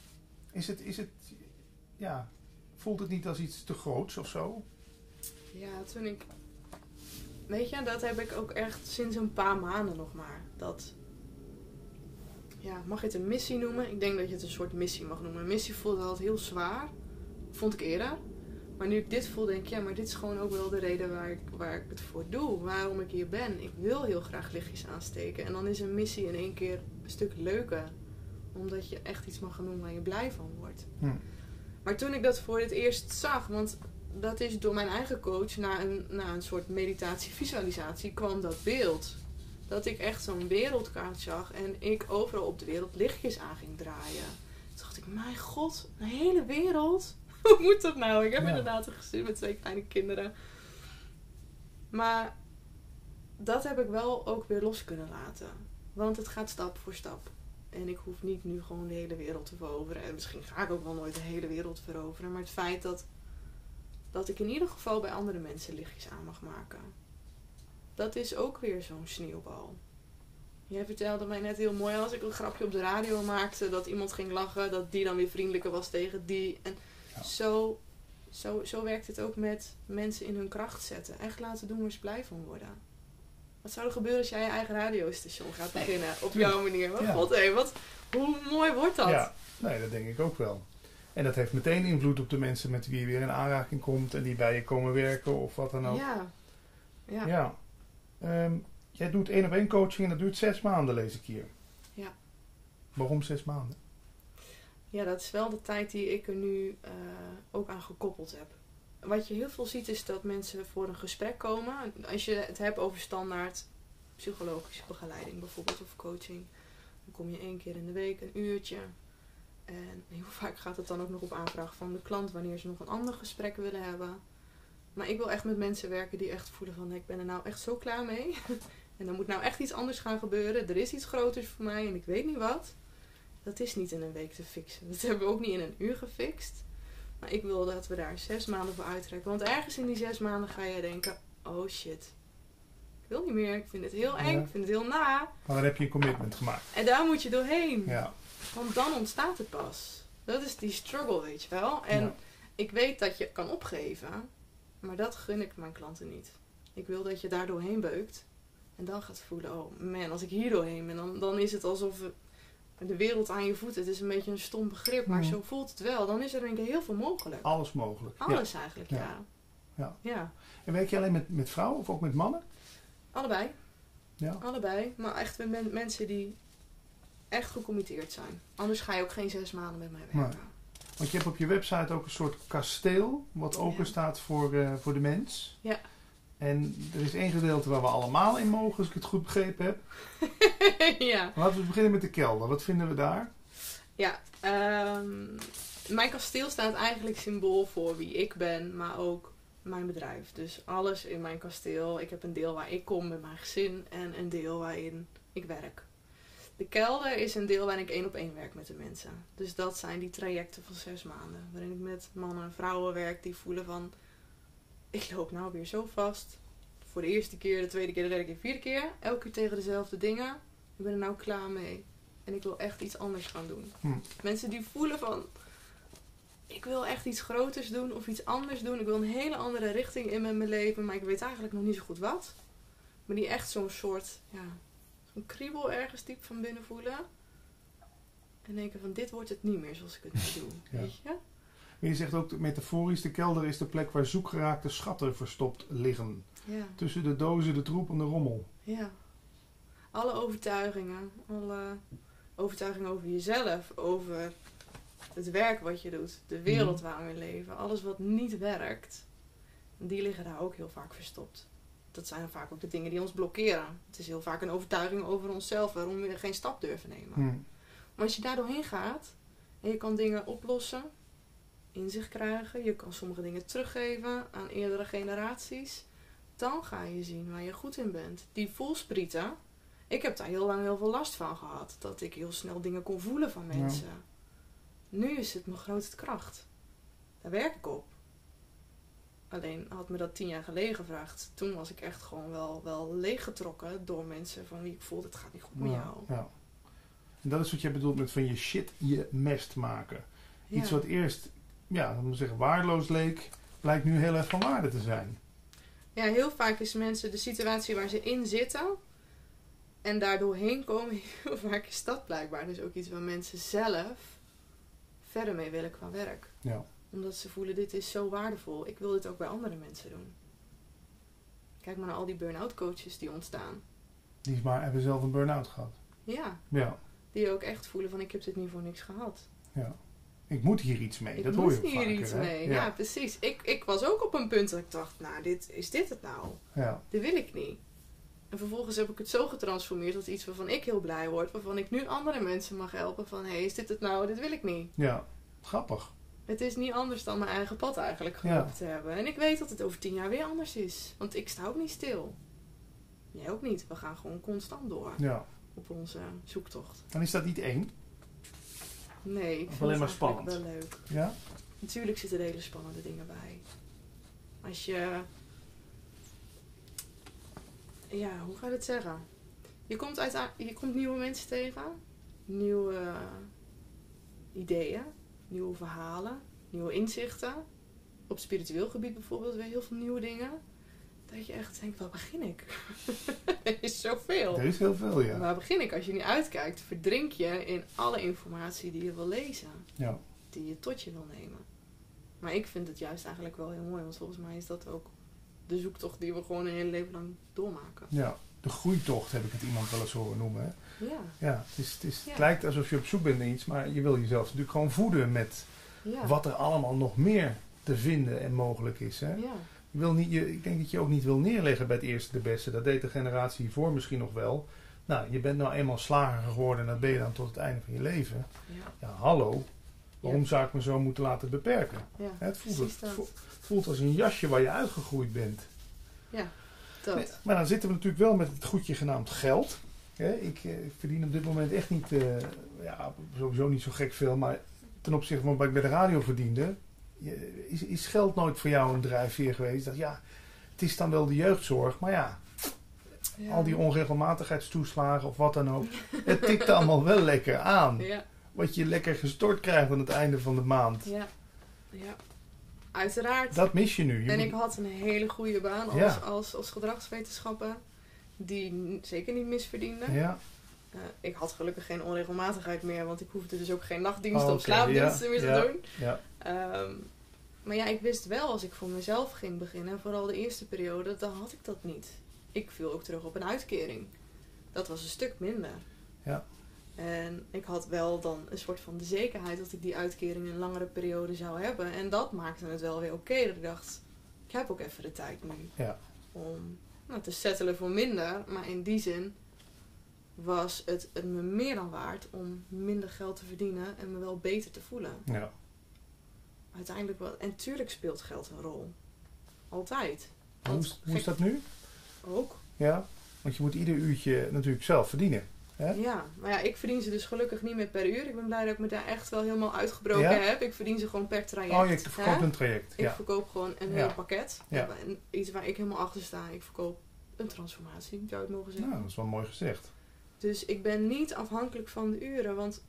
Voelt het niet als iets te groots of zo? Ja, toen ik... Weet je, dat heb ik ook echt sinds een paar maanden nog maar. Dat... Ja, mag je het een missie noemen? Ik denk dat je het een soort missie mag noemen. Een missie voelde altijd heel zwaar. Vond ik eerder. Maar nu ik dit voel, denk ik, maar dit is gewoon ook wel de reden waar ik het voor doe. Waarom ik hier ben. Ik wil heel graag lichtjes aansteken. En dan is een missie in één keer een stuk leuker. Omdat je echt iets mag gaan doen waar je blij van wordt. Maar toen ik dat voor het eerst zag, want dat is door mijn eigen coach na een soort meditatie-visualisatie kwam dat beeld. Dat ik echt zo'n wereldkaart zag en ik overal op de wereld lichtjes aan ging draaien. Toen dacht ik, mijn god, een hele wereld? Hoe moet dat nou? Ik heb inderdaad een gezin met 2 kleine kinderen. Maar dat heb ik wel ook weer los kunnen laten. Want het gaat stap voor stap. En ik hoef niet nu gewoon de hele wereld te veroveren. En misschien ga ik ook wel nooit de hele wereld veroveren. Maar het feit dat ik in ieder geval bij andere mensen lichtjes aan mag maken. Dat is ook weer zo'n sneeuwbal. Jij vertelde mij net heel mooi, als ik een grapje op de radio maakte, dat iemand ging lachen, dat die dan weer vriendelijker was tegen die. En zo werkt het ook met mensen in hun kracht zetten. Echt laten doen waar ze blij van worden. Wat zou er gebeuren als jij je eigen radiostation gaat beginnen op jouw manier? Hoe mooi wordt dat? Ja, nee, dat denk ik ook wel. En dat heeft meteen invloed op de mensen met wie je weer in aanraking komt en die bij je komen werken of wat dan ook. Ja. Jij doet 1-op-1 coaching en dat duurt 6 maanden, lees ik hier. Ja. Waarom 6 maanden? Ja, dat is wel de tijd die ik er nu ook aan gekoppeld heb. Wat je heel veel ziet is dat mensen voor een gesprek komen. Als je het hebt over standaard psychologische begeleiding bijvoorbeeld of coaching. Dan kom je 1 keer in de week, een uurtje. En heel vaak gaat het dan ook nog op aanvraag van de klant wanneer ze nog een ander gesprek willen hebben. Maar ik wil echt met mensen werken die echt voelen van ik ben er nou echt zo klaar mee. En er moet nou echt iets anders gaan gebeuren. Er is iets groters voor mij en ik weet niet wat. Dat is niet in een week te fixen. Dat hebben we ook niet in een uur gefixt. Maar ik wil dat we daar 6 maanden voor uittrekken. Want ergens in die 6 maanden ga je denken, oh shit. Ik wil niet meer. Ik vind het heel eng. Ik vind het heel na. Maar dan heb je een commitment gemaakt. En daar moet je doorheen. Ja. Want dan ontstaat het pas. Dat is die struggle, weet je wel. En ik weet dat je kan opgeven. Maar dat gun ik mijn klanten niet. Ik wil dat je daar doorheen beukt. En dan gaat voelen, oh man, als ik hier doorheen ben, dan is het alsof de wereld aan je voeten. Het is een beetje een stom begrip, maar zo voelt het wel. Dan is er denk ik heel veel mogelijk. Alles mogelijk. Alles eigenlijk, ja. En werk je alleen met vrouwen of ook met mannen? Allebei. Ja. Allebei. Maar echt met mensen die echt gecommitteerd zijn. Anders ga je ook geen 6 maanden met mij werken. Nee. Want je hebt op je website ook een soort kasteel, wat open staat voor de mens. Ja. En er is 1 gedeelte waar we allemaal in mogen, als ik het goed begrepen heb. Ja. Laten we beginnen met de kelder. Wat vinden we daar? Ja, mijn kasteel staat eigenlijk symbool voor wie ik ben, maar ook mijn bedrijf. Dus alles in mijn kasteel. Ik heb een deel waar ik kom met mijn gezin en een deel waarin ik werk. De kelder is een deel waarin ik 1-op-1 werk met de mensen. Dus dat zijn die trajecten van 6 maanden. Waarin ik met mannen en vrouwen werk die voelen van, ik loop nou weer zo vast. Voor de eerste keer, de tweede keer, de derde keer, 4e keer. Elke keer tegen dezelfde dingen. Ik ben er nou klaar mee. En ik wil echt iets anders gaan doen. Mensen die voelen van, ik wil echt iets groters doen of iets anders doen. Ik wil een hele andere richting in met mijn leven. Maar ik weet eigenlijk nog niet zo goed wat. Maar die echt zo'n soort, zo'n kriebel ergens diep van binnen voelen. En denken van, dit wordt het niet meer zoals ik het nu doe. Ja. Weet je? Maar je zegt ook metaforisch, de kelder is de plek waar zoekgeraakte schatten verstopt liggen. Ja. Tussen de dozen, de troep en de rommel. Ja. Alle overtuigingen over jezelf, over het werk wat je doet, de wereld waar we leven, alles wat niet werkt, die liggen daar ook heel vaak verstopt. Dat zijn vaak ook de dingen die ons blokkeren. Het is heel vaak een overtuiging over onszelf, waarom we geen stap durven nemen. Maar als je daar doorheen gaat, en je kan dingen oplossen, inzicht krijgen, je kan sommige dingen teruggeven aan eerdere generaties, dan ga je zien waar je goed in bent. Die voelsprieten, ik heb daar heel lang heel veel last van gehad. Dat ik heel snel dingen kon voelen van mensen. Ja. Nu is het mijn grootste kracht. Daar werk ik op. Alleen had me dat 10 jaar geleden gevraagd. Toen was ik echt gewoon wel leeggetrokken door mensen van wie ik voelde, het gaat niet goed met jou. Ja. En dat is wat jij bedoelt met van je shit je mest maken. Iets wat eerst, laten we zeggen, waardeloos leek, blijkt nu heel erg van waarde te zijn. Ja, heel vaak is mensen de situatie waar ze in zitten en daar doorheen komen, heel vaak is dat blijkbaar dus ook iets waar mensen zelf verder mee willen qua werk. Ja. Omdat ze voelen, dit is zo waardevol. Ik wil dit ook bij andere mensen doen. Kijk maar naar al die burn-out coaches die ontstaan. Die maar hebben zelf een burn-out gehad. Ja. Die ook echt voelen van, ik heb dit niet voor niks gehad. Ja. Ik moet hier iets mee. Dat hoor je ook vaker. Ik moet hier iets mee. Ja, precies. Ik was ook op een punt dat ik dacht, nou, is dit het nou? Ja. Dit wil ik niet. En vervolgens heb ik het zo getransformeerd tot iets waarvan ik heel blij word. Waarvan ik nu andere mensen mag helpen van, hé, is dit het nou? Dit wil ik niet. Ja, grappig. Het is niet anders dan mijn eigen pad eigenlijk gelopen te hebben. En ik weet dat het over 10 jaar weer anders is. Want ik sta ook niet stil. Jij ook niet. We gaan gewoon constant door. Ja. Op onze zoektocht. En is dat niet eng? Nee, ik vind alleen maar het spannend. Wel leuk. Ja? Natuurlijk zitten er hele spannende dingen bij. Als je... Ja, hoe ga je het zeggen? je komt nieuwe mensen tegen. Nieuwe ideeën. Nieuwe verhalen. Nieuwe inzichten. Op spiritueel gebied bijvoorbeeld weer heel veel nieuwe dingen. Dat je echt denkt, waar begin ik? Er is zoveel. Er is heel veel, ja. Waar begin ik? Als je niet uitkijkt, verdrink je in alle informatie die je wil lezen. Ja. Die je tot je wil nemen. Maar ik vind het juist eigenlijk wel heel mooi. Want volgens mij is dat ook de zoektocht die we gewoon een hele leven lang doormaken. Ja, de groeitocht heb ik het iemand wel eens horen noemen. Hè? Ja. Ja, het lijkt alsof je op zoek bent naar iets, maar je wil jezelf natuurlijk gewoon voeden met wat er allemaal nog meer te vinden en mogelijk is. Hè? Ja. Ik denk dat je ook niet wil neerleggen bij het eerste de beste. Dat deed de generatie hiervoor misschien nog wel. Nou, je bent nou eenmaal slager geworden en dat ben je dan tot het einde van je leven. Ja, hallo. Waarom zou ik me zo moeten laten beperken? Ja, het voelt als een jasje waar je uitgegroeid bent. Ja, dat. Nee, maar dan zitten we natuurlijk wel met het goedje genaamd geld. Ik verdien op dit moment echt niet, sowieso niet zo gek veel. Maar ten opzichte van wat ik bij de radio verdiende, is geld nooit voor jou een drijfveer geweest? Dat het is dan wel de jeugdzorg, maar ja, al die onregelmatigheidstoeslagen of wat dan ook. Het tikt allemaal wel lekker aan. Ja. Wat je lekker gestort krijgt aan het einde van de maand. Ja, uiteraard. Dat mis je nu. Ik had een hele goede baan als gedragswetenschapper. Die zeker niet misverdiende. Ja. Ik had gelukkig geen onregelmatigheid meer. Want ik hoefde dus ook geen nachtdiensten of slaapdiensten meer te doen. Ja. Maar ja, ik wist wel als ik voor mezelf ging beginnen. Vooral de eerste periode, dan had ik dat niet. Ik viel ook terug op een uitkering. Dat was een stuk minder. Ja. En ik had wel dan een soort van de zekerheid dat ik die uitkering een langere periode zou hebben. En dat maakte het wel weer oké. Dat ik dacht, ik heb ook even de tijd nu. Ja. Om te settelen voor minder. Maar in die zin was het me meer dan waard om minder geld te verdienen en me wel beter te voelen. Ja. Uiteindelijk wel. En tuurlijk speelt geld een rol. Altijd. Hoe is dat nu? Ook. Ja, want je moet ieder uurtje natuurlijk zelf verdienen. Hè? Ja, maar ja, ik verdien ze dus gelukkig niet meer per uur. Ik ben blij dat ik me daar echt wel helemaal uitgebroken heb. Ik verdien ze gewoon per traject. Oh, je verkoopt een traject. Ik verkoop gewoon een heel pakket. Ja. En iets waar ik helemaal achter sta. Ik verkoop een transformatie, zou je het mogen zeggen. Nou, dat is wel mooi gezegd. Dus ik ben niet afhankelijk van de uren. Want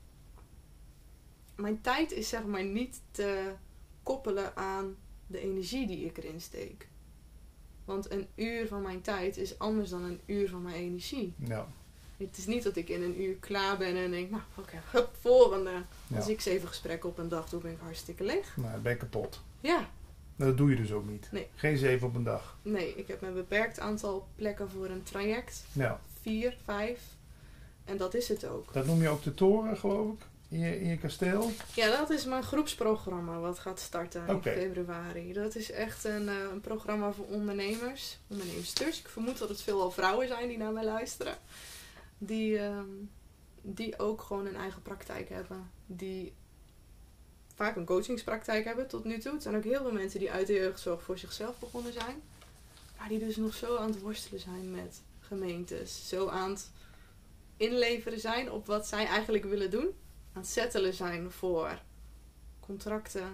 mijn tijd is zeg maar niet te koppelen aan de energie die ik erin steek. Want een uur van mijn tijd is anders dan een uur van mijn energie. Ja. Het is niet dat ik in een uur klaar ben en denk, nou oké, volgende. Als ik 7 gesprekken op een dag doe, ben ik hartstikke leeg. Nou, dan ben je kapot. Ja. Nou, dat doe je dus ook niet. Nee. Geen 7 op een dag. Nee, ik heb een beperkt aantal plekken voor een traject. Ja. 4, 5. En dat is het ook. Dat noem je ook de toren, geloof ik? In je kasteel? Ja, dat is mijn groepsprogramma wat gaat starten in februari. Dat is echt een programma voor ondernemers. Onderneemsters. Ik vermoed dat het veelal vrouwen zijn die naar mij luisteren. Die ook gewoon een eigen praktijk hebben. Die vaak een coachingspraktijk hebben tot nu toe. Het zijn ook heel veel mensen die uit de jeugdzorg voor zichzelf begonnen zijn. Maar die dus nog zo aan het worstelen zijn met gemeentes. Zo aan het inleveren zijn op wat zij eigenlijk willen doen. Aan het settelen zijn voor contracten,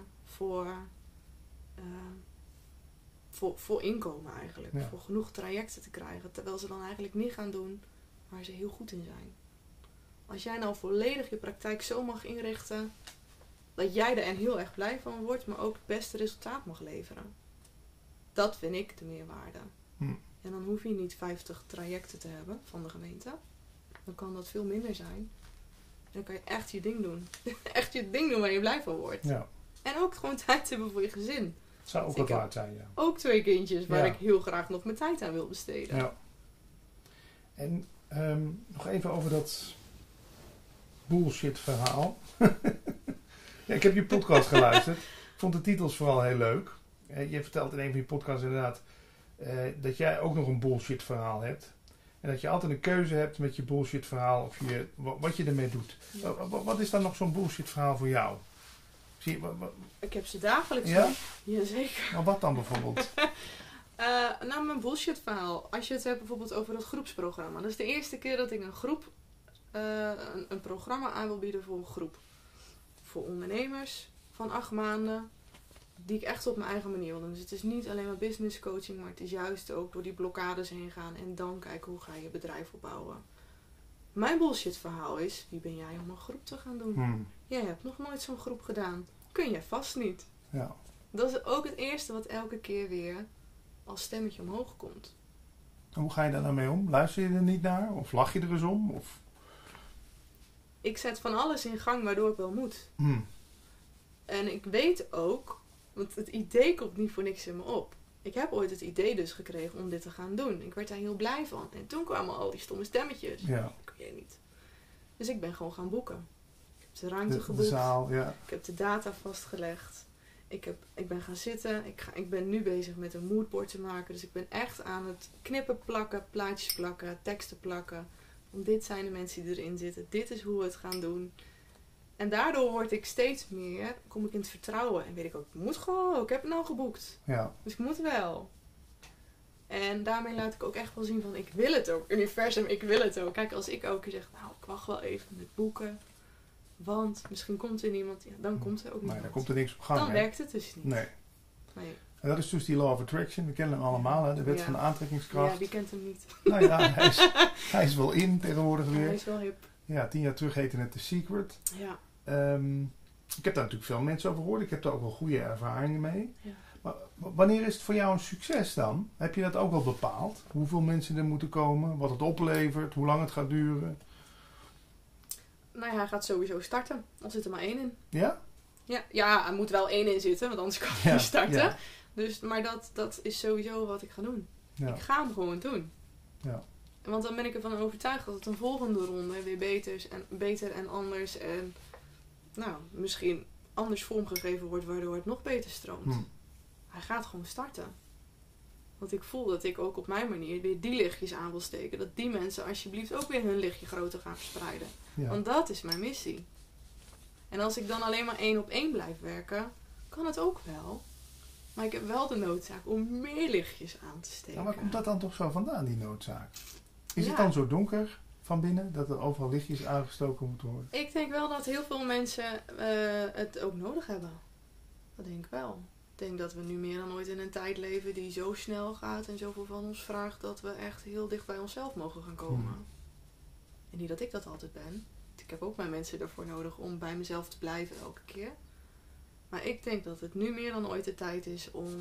voor inkomen eigenlijk. Ja. Voor genoeg trajecten te krijgen. Terwijl ze dan eigenlijk niet gaan doen waar ze heel goed in zijn. Als jij nou volledig je praktijk zo mag inrichten dat jij er heel erg blij van wordt, maar ook het beste resultaat mag leveren. Dat vind ik de meerwaarde. En dan hoef je niet 50 trajecten te hebben van de gemeente. Dan kan dat veel minder zijn. Dan kan je echt je ding doen. Echt je ding doen waar je blij van wordt. Ja. En ook gewoon tijd hebben voor je gezin. Zou ook wat waard zijn, ja. Ook 2 kindjes waar ik heel graag nog mijn tijd aan wil besteden. Ja. En nog even over dat bullshit verhaal. Ja, ik heb je podcast geluisterd. Ik vond de titels vooral heel leuk. Je vertelt in een van je podcasts inderdaad dat jij ook nog een bullshit verhaal hebt. En dat je altijd een keuze hebt met je bullshit verhaal of wat je ermee doet. Ja. Wat is dan nog zo'n bullshit verhaal voor jou? Ik heb ze dagelijks. Ja? Jazeker. Maar wat dan bijvoorbeeld? Nou, mijn bullshit verhaal. Als je het hebt bijvoorbeeld over dat groepsprogramma. Dat is de eerste keer dat ik een groep, een programma aan wil bieden voor een groep. Voor ondernemers van 8 maanden. Die ik echt op mijn eigen manier wil doen. Dus het is niet alleen maar business coaching. Maar het is juist ook door die blokkades heen gaan. En dan kijken hoe ga je bedrijf opbouwen. Mijn bullshit verhaal is, wie ben jij om een groep te gaan doen? Jij hebt nog nooit zo'n groep gedaan. Kun jij vast niet. Ja. Dat is ook het eerste wat elke keer weer als stemmetje omhoog komt. En hoe ga je daar nou mee om? Luister je er niet naar? Of lach je er eens om? Of... Ik zet van alles in gang waardoor ik wel moet. Hmm. En ik weet ook, want het idee komt niet voor niks in me op. Ik heb ooit het idee dus gekregen om dit te gaan doen. Ik werd daar heel blij van. En toen kwamen al die stomme stemmetjes. Ja. Ik weet niet. Dus ik ben gewoon gaan boeken. Ik heb de ruimte geboekt. De zaal, ja. Ik heb de data vastgelegd. Ik ben gaan zitten. Ik ben nu bezig met een moodboard te maken. Dus ik ben echt aan het knippen, plakken, plaatjes plakken, teksten plakken. Want dit zijn de mensen die erin zitten. Dit is hoe we het gaan doen. En daardoor word ik steeds meer, kom ik in het vertrouwen. En weet ik ook, ik moet gewoon, ik heb het nou geboekt. Ja. Dus ik moet wel. En daarmee laat ik ook echt wel zien van, ik wil het ook. Universum, ik wil het ook. Kijk, als ik ook keer zeg, nou, ik wacht wel even met boeken. Want misschien komt er niemand. Ja, dan komt er ook niemand. Maar dan komt er niks op gang. Dan werkt het dus niet. Nee. Nee. En dat is dus die law of attraction. We kennen hem allemaal, hè? De wet Ja. van de aantrekkingskracht. Ja, wie kent hem niet? Nou ja, hij is wel in tegenwoordig Hij weer. is wel hip. Ja, 10 jaar terug heette het The Secret. Ja. Ik heb daar natuurlijk veel mensen over gehoord. Ik heb daar ook wel goede ervaringen mee. Ja. Maar wanneer is het voor jou een succes dan? Heb je dat ook al bepaald? Hoeveel mensen er moeten komen? Wat het oplevert? Hoe lang het gaat duren? Nou ja, hij gaat sowieso starten. Al zit er maar 1 in. Ja? Ja, er moet wel 1 in zitten, want anders kan hij niet starten. Ja. Dus, maar dat is sowieso wat ik ga doen. Ja. Ik ga hem gewoon doen. Ja. Want dan ben ik ervan overtuigd dat het een volgende ronde weer beter en anders en nou, misschien anders vormgegeven wordt, waardoor het nog beter stroomt. Hij gaat gewoon starten. Want ik voel dat ik ook op mijn manier weer die lichtjes aan wil steken. Dat die mensen alsjeblieft ook weer hun lichtje groter gaan verspreiden. Ja. Want dat is mijn missie. En als ik dan alleen maar 1 op 1 blijf werken, kan het ook wel. Maar ik heb wel de noodzaak om meer lichtjes aan te steken. Maar waar komt dat dan toch zo vandaan, die noodzaak? Is Ja. het dan zo donker van binnen dat er overal lichtjes aangestoken moeten worden? Ik denk wel dat heel veel mensen het ook nodig hebben. Dat denk ik wel. Ik denk dat we nu meer dan ooit in een tijd leven die zo snel gaat en zoveel van ons vraagt dat we echt heel dicht bij onszelf mogen gaan komen. En niet dat ik dat altijd ben. Ik heb ook mijn mensen ervoor nodig om bij mezelf te blijven elke keer. Maar ik denk dat het nu meer dan ooit de tijd is om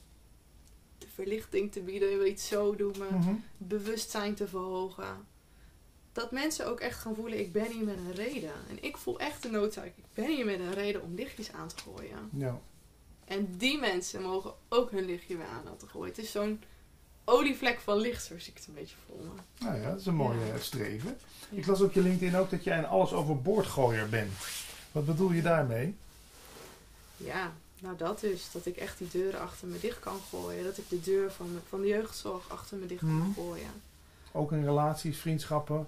de verlichting te bieden, wil je het zo noemen, bewustzijn te verhogen. Dat mensen ook echt gaan voelen, ik ben hier met een reden. En ik voel echt de noodzaak, ik ben hier met een reden om lichtjes aan te gooien. Ja. En die mensen mogen ook hun lichtje weer aan laten gooien. Het is zo'n olievlek van licht, zo zie ik het een beetje voor me. Nou ja, dat is een mooie streven. Ja. Ik las op je LinkedIn ook dat jij een alles overboordgooier bent. Wat bedoel je daarmee? Ja, nou dat dus. Dat ik echt die deuren achter me dicht kan gooien. Dat ik de deur van de jeugdzorg achter me dicht kan gooien. Ook in relaties, vriendschappen?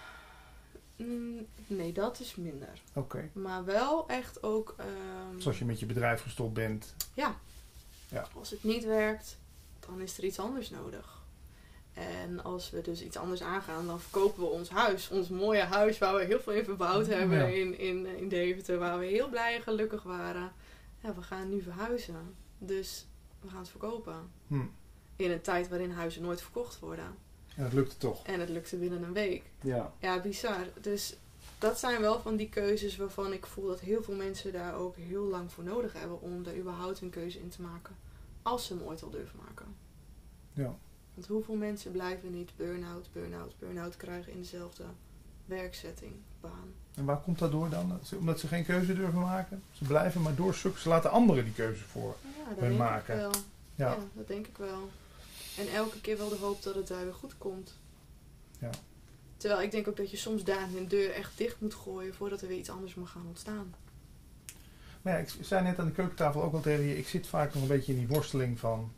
Nee, dat is minder. Oké. Maar wel echt ook... Zoals je met je bedrijf gestopt bent. Ja. Ja. Als het niet werkt, dan is er iets anders nodig. En als we dus iets anders aangaan, dan verkopen we ons huis. Ons mooie huis waar we heel veel in verbouwd hebben Ja. in Deventer. Waar we heel blij en gelukkig waren. Ja, we gaan nu verhuizen. Dus we gaan het verkopen. In een tijd waarin huizen nooit verkocht worden. En dat lukte toch? En het lukte binnen een week. Ja. Ja, bizar. Dus dat zijn wel van die keuzes waarvan ik voel dat heel veel mensen daar ook heel lang voor nodig hebben om er überhaupt een keuze in te maken. Als ze hem ooit al durven maken. Ja. Want hoeveel mensen blijven niet burn-out krijgen in dezelfde werksetting, baan. En waar komt dat door dan? Omdat ze geen keuze durven maken? Ze blijven maar doorzoeken. Ze laten anderen die keuze voor Ja, dat hun denk maken. ik wel. Ja. Ja, dat denk ik wel. En elke keer wel de hoop dat het daar weer goed komt. Ja. Terwijl ik denk ook dat je soms daar een deur echt dicht moet gooien voordat er weer iets anders mag gaan ontstaan. Maar ja, ik zei net aan de keukentafel ook al tegen je. Ik zit vaak nog een beetje in die worsteling van...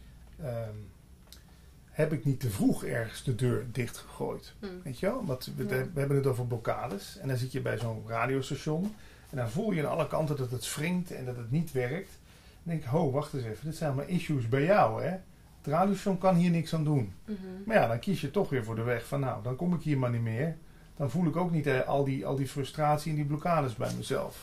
heb ik niet te vroeg ergens de deur dicht gegooid? Weet je wel? Want we hebben het over blokkades. En dan zit je bij zo'n radiostation. En dan voel je aan alle kanten dat het wringt en dat het niet werkt. Dan denk ik, ho, wacht eens even. Dit zijn maar issues bij jou, hè? Het radiostation kan hier niks aan doen. Maar ja, dan kies je toch weer voor de weg van, nou, dan kom ik hier maar niet meer. Dan voel ik ook niet al die frustratie en die blokkades bij mezelf.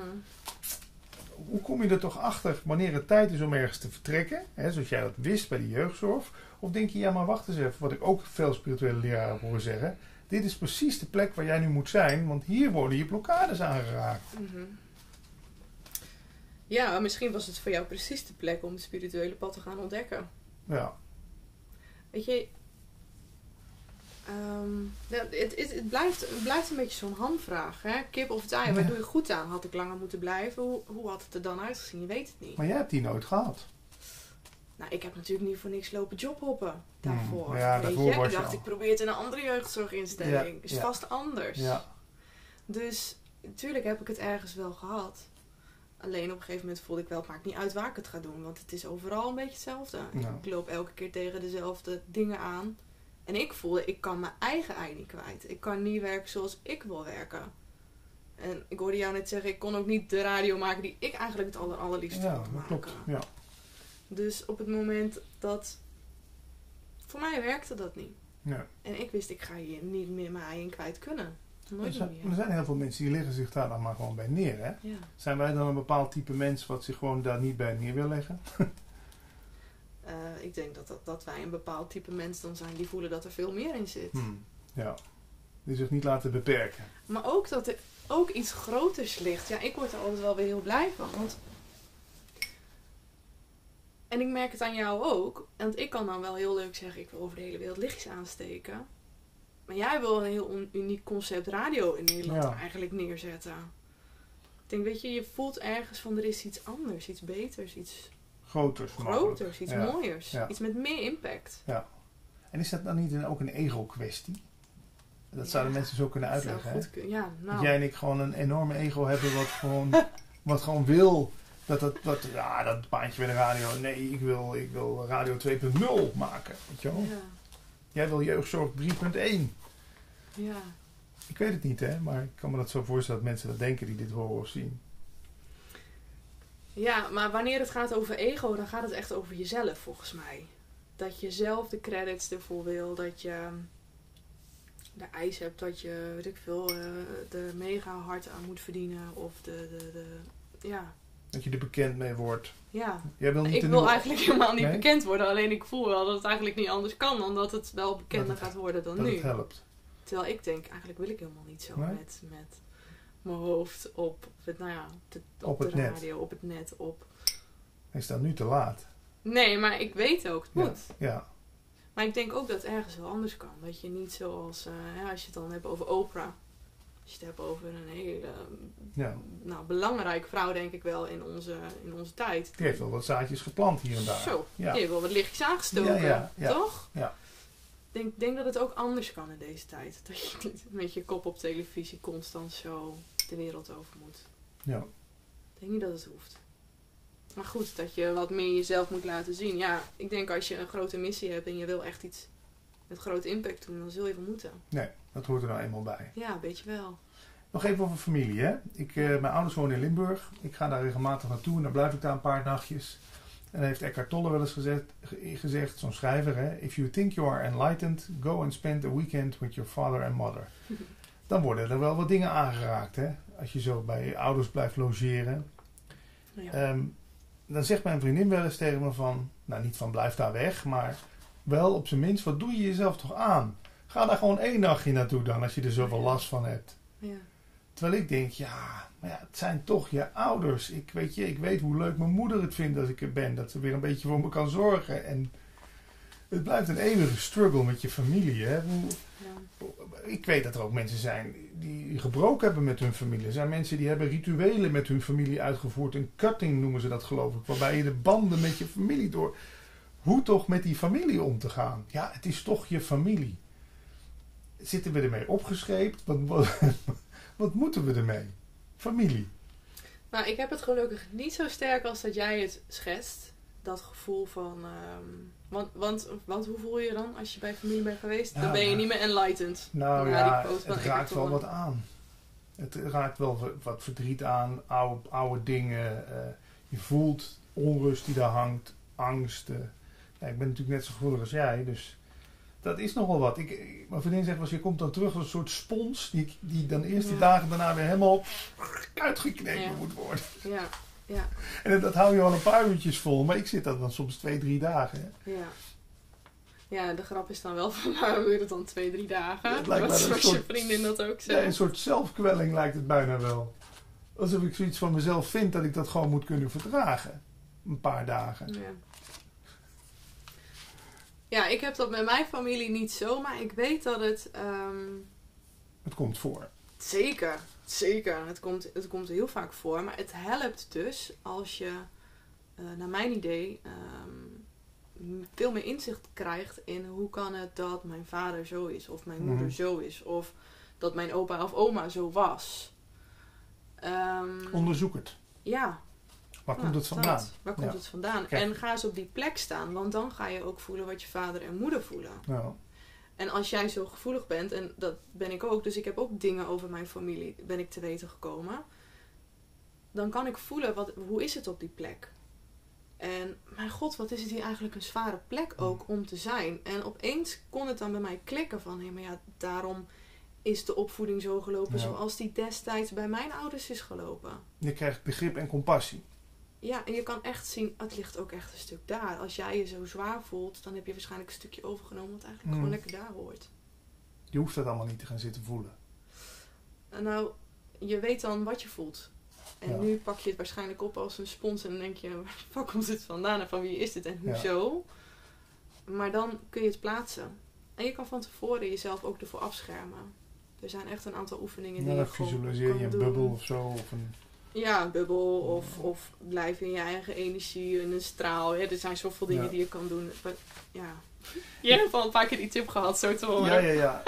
Hoe kom je er toch achter wanneer het tijd is om ergens te vertrekken? Hè, zoals jij dat wist bij de jeugdzorg. Of denk je, ja maar wacht eens even, wat ik ook veel spirituele leraren heb horen zeggen. dit is precies de plek waar jij nu moet zijn, want hier worden je blokkades aangeraakt. Mm-hmm. Ja, misschien was het voor jou precies de plek om het spirituele pad te gaan ontdekken. Ja. Weet je, het blijft een beetje zo'n hamvraag. Hè? Kip of het ei, waar doe je goed aan? Had ik langer moeten blijven? Hoe had het er dan uitgezien? Je weet het niet. Maar jij hebt die nooit gehad. Nou, ik heb natuurlijk niet voor niks lopen jobhoppen daarvoor. Ja, daarvoor was je ik dacht, al. ik probeer het in een andere jeugdzorginstelling. Is vast anders. Ja. Dus natuurlijk heb ik het ergens wel gehad. Alleen op een gegeven moment voelde ik wel, het maakt niet uit waar ik het ga doen. Want het is overal een beetje hetzelfde. Ja. Ik loop elke keer tegen dezelfde dingen aan. En ik voelde, ik kan mijn eigen ei niet kwijt. Ik kan niet werken zoals ik wil werken. En ik hoorde jou net zeggen, ik kon ook niet de radio maken die ik eigenlijk het allerliefste wilde maken. Klopt. Ja. Dus op het moment dat... Voor mij werkte dat niet. Ja. En ik wist, ik ga hier niet meer mijn ei in kwijt kunnen. Nooit meer. Er zijn heel veel mensen die leggen zich daar dan maar gewoon bij neer. Hè? Ja. Zijn wij dan een bepaald type mens wat zich gewoon daar niet bij neer wil leggen? Ik denk dat wij een bepaald type mens dan zijn die voelen dat er veel meer in zit. Ja. Die zich niet laten beperken. Maar ook dat er ook iets groters ligt. Ja, ik word er altijd wel weer heel blij van. En ik merk het aan jou ook. Want ik kan dan wel heel leuk zeggen, ik wil over de hele wereld lichtjes aansteken. Maar jij wil een heel uniek concept radio in Nederland eigenlijk neerzetten. Ik denk, weet je, je voelt ergens van er is iets anders, iets beters, iets groters, iets mooiers. Ja. Iets met meer impact. Ja. En is dat dan niet ook een ego-kwestie? Dat zouden mensen zo kunnen uitleggen. Goed ja, nou. Dat jij en ik gewoon een enorme ego hebben wat gewoon wil... Dat baantje bij de radio... Nee, ik wil radio 2.0 maken. Weet je wel? Ja. Jij wil jeugdzorg 3.1. Ja. Ik weet het niet, hè. Maar ik kan me dat zo voorstellen dat mensen dat denken die dit horen of zien. Ja, maar wanneer het gaat over ego, dan gaat het echt over jezelf, volgens mij. Dat je zelf de credits ervoor wil. Dat je de eis hebt dat je, weet ik veel, er mega hard aan moet verdienen. Of ja... Dat je er bekend mee wordt. Ja, ik wil eigenlijk helemaal niet bekend worden. Alleen ik voel wel dat het eigenlijk niet anders kan dan dat het wel bekender gaat worden dan nu. Dat het helpt. Terwijl ik denk, eigenlijk wil ik helemaal niet zo met mijn hoofd op de radio, op het net. Is dat nu te laat? Nee, maar ik weet ook, het moet. Ja. Maar ik denk ook dat het ergens wel anders kan. Dat je niet zoals, als je het dan hebt over Oprah. Als je het hebt over een hele belangrijke vrouw, denk ik wel, in onze tijd. Die heeft wel wat zaadjes geplant hier en daar. Zo, die heeft wel wat lichtjes aangestoken, toch? Ja. Ik denk dat het ook anders kan in deze tijd. Dat je niet met je kop op televisie constant zo de wereld over moet. Ja. Ik denk niet dat het hoeft. Maar goed, dat je wat meer jezelf moet laten zien. Ja, ik denk als je een grote missie hebt en je wil echt iets met grote impact doen, dan zul je wel moeten. Nee, dat hoort er nou eenmaal bij. Ja, een beetje wel. Nog even over familie, hè. Mijn ouders wonen in Limburg. Ik ga daar regelmatig naartoe en dan blijf ik daar een paar nachtjes. En dan heeft Eckhart Tolle wel eens gezegd, zo'n schrijver, hè. If you think you are enlightened, go and spend a weekend with your father and mother. Dan worden er wel wat dingen aangeraakt, hè. Als je zo bij je ouders blijft logeren. Ja. Dan zegt mijn vriendin wel eens tegen me van, nou niet van blijf daar weg, maar wel op zijn minst, wat doe je jezelf toch aan? Ga daar gewoon 1 nachtje naartoe dan, als je er zoveel last van hebt. Ja. Terwijl ik denk, maar het zijn toch je ouders. Ik weet hoe leuk mijn moeder het vindt als ik er ben. Dat ze weer een beetje voor me kan zorgen. En het blijft een eeuwige struggle met je familie. Hè? Ik weet dat er ook mensen zijn die gebroken hebben met hun familie. Er zijn mensen die hebben rituelen met hun familie uitgevoerd. Een cutting noemen ze dat, geloof ik. Waarbij je de banden met je familie door... Hoe toch met die familie om te gaan? Ja, het is toch je familie. Zitten we ermee opgescheept? Wat moeten we ermee? Familie. Nou, ik heb het gelukkig niet zo sterk als dat jij het schetst. Dat gevoel van... Want hoe voel je je dan als je bij familie bent geweest? Dan ben je niet meer enlightened. Nou ja, het raakt wel wat aan. Het raakt wel wat verdriet aan. Oude dingen. Je voelt onrust die daar hangt. Angst. Ik ben natuurlijk net zo gevoelig als jij. Dus dat is nogal wat. Mijn vriendin zegt wel, je komt dan terug als een soort spons. Die dan eerst die dagen daarna weer helemaal uitgeknepen moet worden. Ja. En dat hou je al een paar uurtjes vol. Maar ik zit dat dan soms 2-3 dagen. Hè? Ja. Ja, de grap is dan wel van, waar duurt het dan 2-3 dagen? Het lijkt mij Zoals je vriendin dat ook Ja, zegt. een soort zelfkwelling lijkt het bijna wel. Alsof ik zoiets van mezelf vind dat ik dat gewoon moet kunnen verdragen. Een paar dagen. Ja. Ja, ik heb dat met mijn familie niet zo, maar ik weet dat het... Het komt voor. Zeker. Het komt heel vaak voor. Maar het helpt dus als je, naar mijn idee, veel meer inzicht krijgt in hoe kan het dat mijn vader zo is. Of mijn moeder zo is. Of dat mijn opa of oma zo was. Onderzoek het. Ja. Waar komt het vandaan? Waar komt het vandaan? Kijk. En ga eens op die plek staan. Want dan ga je ook voelen wat je vader en moeder voelen. Nou, En als jij zo gevoelig bent, en dat ben ik ook, dus ik heb ook dingen over mijn familie, ben ik te weten gekomen. Dan kan ik voelen, hoe is het op die plek? En mijn god, wat is het hier eigenlijk een zware plek ook om te zijn. En opeens kon het dan bij mij klikken van, hé, maar ja, daarom is de opvoeding zo gelopen zoals die destijds bij mijn ouders is gelopen. je krijgt begrip en compassie. Ja, en je kan echt zien, het ligt ook echt een stuk daar. Als jij je zo zwaar voelt, dan heb je waarschijnlijk een stukje overgenomen wat eigenlijk gewoon lekker daar hoort. Je hoeft dat allemaal niet te gaan zitten voelen. En nou, je weet dan wat je voelt. En nu pak je het waarschijnlijk op als een spons en dan denk je, waar komt het vandaan en van wie is dit en hoezo? Ja. Maar dan kun je het plaatsen. En je kan van tevoren jezelf ook ervoor afschermen. Er zijn echt een aantal oefeningen die je visualiseer je een bubbel of zo. Of een... Ja, een bubbel of blijf in je eigen energie, in een straal. Ja, er zijn zoveel dingen die je kan doen. Maar, ja. Je hebt al een paar keer die tip gehad, zo te horen. Ja.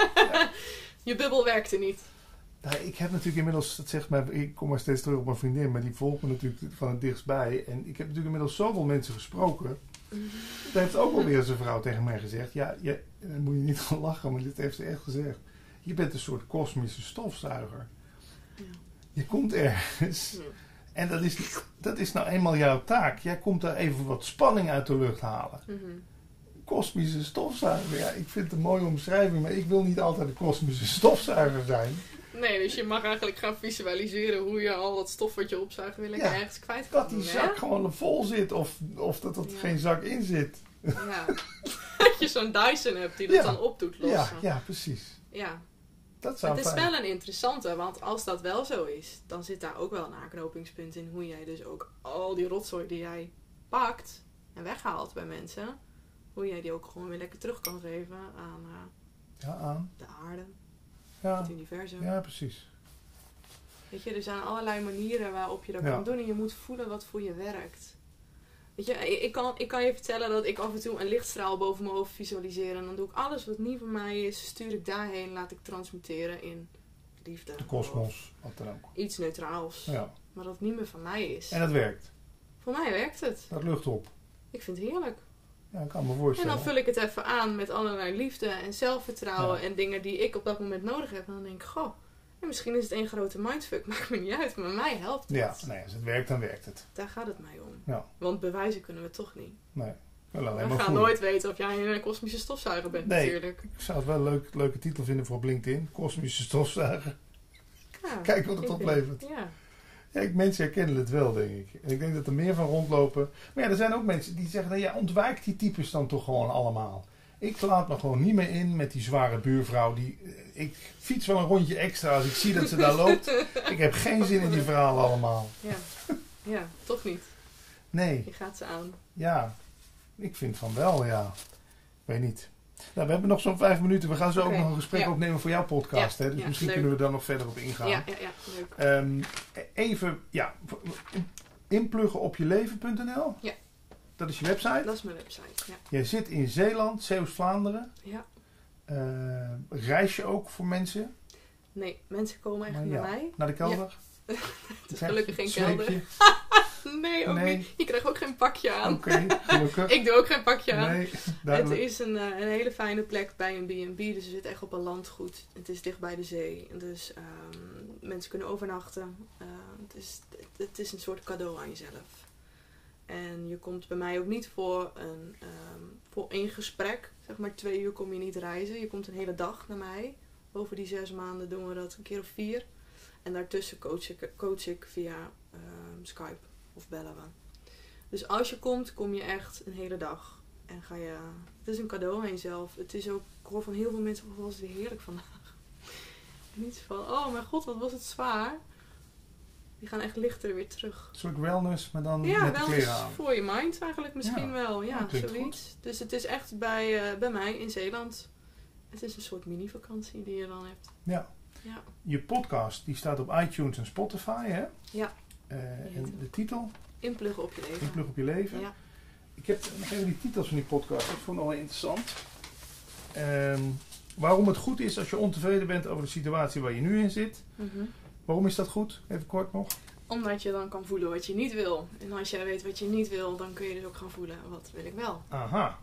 Je bubbel werkte niet. Nou, ik heb natuurlijk inmiddels, dat zegt mij, ik kom maar steeds terug op mijn vriendin, maar die volgt me natuurlijk van het dichtstbij. En ik heb natuurlijk inmiddels zoveel mensen gesproken. Daar heeft ook alweer zijn vrouw tegen mij gezegd. Ja, daar moet je niet van lachen, maar dit heeft ze echt gezegd. Je bent een soort kosmische stofzuiger. Ja. Je komt ergens. Ja. En dat is nou eenmaal jouw taak. Jij komt daar even wat spanning uit de lucht halen. Mm-hmm. Kosmische stofzuiger. Ja, ik vind het een mooie omschrijving, maar ik wil niet altijd een kosmische stofzuiger zijn. Nee, dus je mag eigenlijk gaan visualiseren hoe je al dat stof wat je opzuigt weer lekker ergens kwijt kan. Dat die zak gewoon vol zit of dat er geen zak in zit. Ja. Dat je zo'n Dyson hebt die dat dan op doet lossen. Ja, precies. Ja. Dat zou het is wel een interessante, want als dat wel zo is, dan zit daar ook wel een aanknopingspunt in hoe jij dus ook al die rotzooi die jij pakt en weghaalt bij mensen, hoe jij die ook gewoon weer lekker terug kan geven aan de aarde, het universum. Ja, precies. Weet je, er zijn allerlei manieren waarop je dat kan doen en je moet voelen wat voor je werkt. Weet je, ik kan je vertellen dat ik af en toe een lichtstraal boven mijn hoofd visualiseer. En dan doe ik alles wat niet van mij is, stuur ik daarheen, laat ik transmuteren in liefde. De kosmos, wat dan ook. Iets neutraals. Ja. Maar dat niet meer van mij is. En dat werkt? Voor mij werkt het. Dat lucht op? Ik vind het heerlijk. Ja, ik kan me voorstellen. En dan vul ik het even aan met allerlei liefde en zelfvertrouwen en dingen die ik op dat moment nodig heb. En dan denk ik, goh. En misschien is het één grote mindfuck, maakt me niet uit, maar mij helpt het. Ja, nee, als het werkt, dan werkt het. Daar gaat het mij om. Ja. Want bewijzen kunnen we toch niet. Nee. We gaan nooit weten of jij een kosmische stofzuiger bent, natuurlijk. Ik zou het wel een leuke titel vinden voor op LinkedIn. Kosmische stofzuiger. Ja, kijk wat het oplevert. Ja, mensen herkennen het wel, denk ik. En ik denk dat er meer van rondlopen. Maar ja, er zijn ook mensen die zeggen, ja, ontwijk die types dan toch gewoon allemaal. Ik laat me gewoon niet meer in met die zware buurvrouw. Ik fiets wel een rondje extra als ik zie dat ze daar loopt. Ik heb geen zin in die verhalen allemaal. Ja, toch niet. Nee. Je gaat ze aan. Ja, ik vind van wel, ja. Ik weet niet. Nou, we hebben nog zo'n 5 minuten. We gaan zo ook nog een gesprek opnemen voor jouw podcast. Hè? Dus misschien kunnen we daar nog verder op ingaan. Ja, leuk. Even, inpluggen op jeleven.nl. Ja. Dat is je website? Dat is mijn website, ja. Jij zit in Zeeland, Zeeuws-Vlaanderen. Ja. Reis je ook voor mensen? Nee, mensen komen echt naar mij. Naar de kelder? Ja. Het is gelukkig geen kelder. Nee, ook niet. Je krijgt ook geen pakje aan. Oké, gelukkig. Ik doe ook geen pakje aan. Nee, het is een hele fijne plek bij een B&B. Dus we zitten echt op een landgoed. Het is dicht bij de zee. Dus mensen kunnen overnachten. Het is een soort cadeau aan jezelf. En je komt bij mij ook niet voor één gesprek. Zeg maar 2 uur kom je niet reizen. Je komt een hele dag naar mij. Over die 6 maanden doen we dat een keer of 4. En daartussen coach ik via Skype of bellen we. Dus als je komt, kom je echt een hele dag. En het is een cadeau aan jezelf. Het is ook, ik hoor van heel veel mensen, wat was het weer heerlijk vandaag. Niet van, oh mijn god, wat was het zwaar. Die gaan echt lichter weer terug. Een soort wellness, maar dan Ja, met de kleren wel aan. voor je mind eigenlijk misschien wel. Ja, klinkt zoiets. goed. Dus het is echt bij mij in Zeeland. Het is een soort mini-vakantie die je dan hebt. Ja. Ja. Je podcast die staat op iTunes en Spotify, hè? Ja. En de titel? Inpluggen op je leven. Inplug op je leven. Ja. Ik heb nog even die titels van die podcast. Dat vond ik wel interessant. Waarom het goed is als je ontevreden bent over de situatie waar je nu in zit. Mhm. Waarom is dat goed? Even kort nog. Omdat je dan kan voelen wat je niet wil. En als jij weet wat je niet wil, dan kun je dus ook gaan voelen, wat wil ik wel. Aha.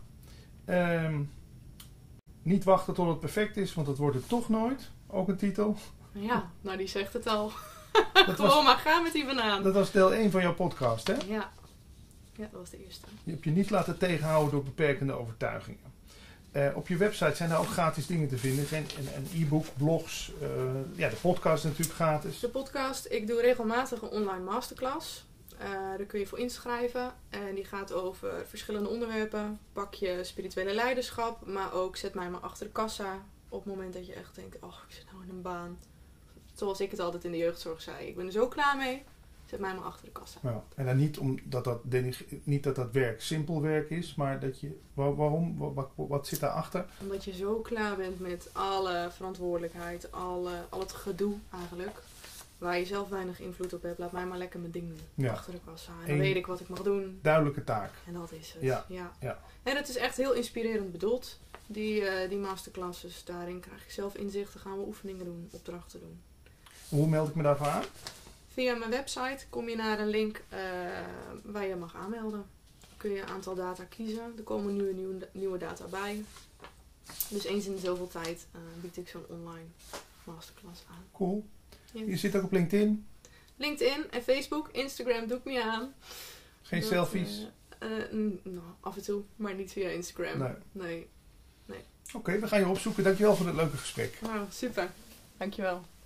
Niet wachten tot het perfect is, want dat wordt het toch nooit. Ook een titel. Ja, nou die zegt het al. Dat Gewoon maar gaan met die banaan. Dat was deel 1 van jouw podcast, hè? Ja. Ja, dat was de eerste. Je hebt je niet laten tegenhouden door beperkende overtuigingen. Op je website zijn daar ook gratis dingen te vinden. Een e-book, blogs. De podcast is natuurlijk gratis. De podcast, ik doe regelmatig een online masterclass. Daar kun je voor inschrijven. En die gaat over verschillende onderwerpen. Pak je spirituele leiderschap, maar ook zet mij maar achter de kassa. Op het moment dat je echt denkt, oh, ik zit nou in een baan. Zoals ik het altijd in de jeugdzorg zei. Ik ben er zo klaar mee. Zet mij maar achter de kassa. Ja, en dan niet dat dat werk simpel werk is, maar dat je... Waarom? Wat zit daarachter? Omdat je zo klaar bent met alle verantwoordelijkheid, al het gedoe eigenlijk. Waar je zelf weinig invloed op hebt. Laat mij maar lekker mijn ding doen. Ja. Achter de kassa. En dan weet ik wat ik mag doen. Duidelijke taak. En dat is het. Ja. En het is echt heel inspirerend bedoeld. Die masterclasses. Daarin krijg ik zelf inzichten. Gaan we oefeningen doen. Opdrachten doen. Hoe meld ik me daarvoor aan? Via mijn website kom je naar een link waar je mag aanmelden. Kun je een aantal data kiezen. Er komen nieuwe data bij. Dus eens in de zoveel tijd bied ik zo'n online masterclass aan. Cool. Ja. Je zit ook op LinkedIn? LinkedIn en Facebook. Instagram doe ik niet aan. Geen selfies? Nou, af en toe. Maar niet via Instagram. Nee. Oké, we gaan je opzoeken. Dankjewel voor het leuke gesprek. Nou, super. Dankjewel.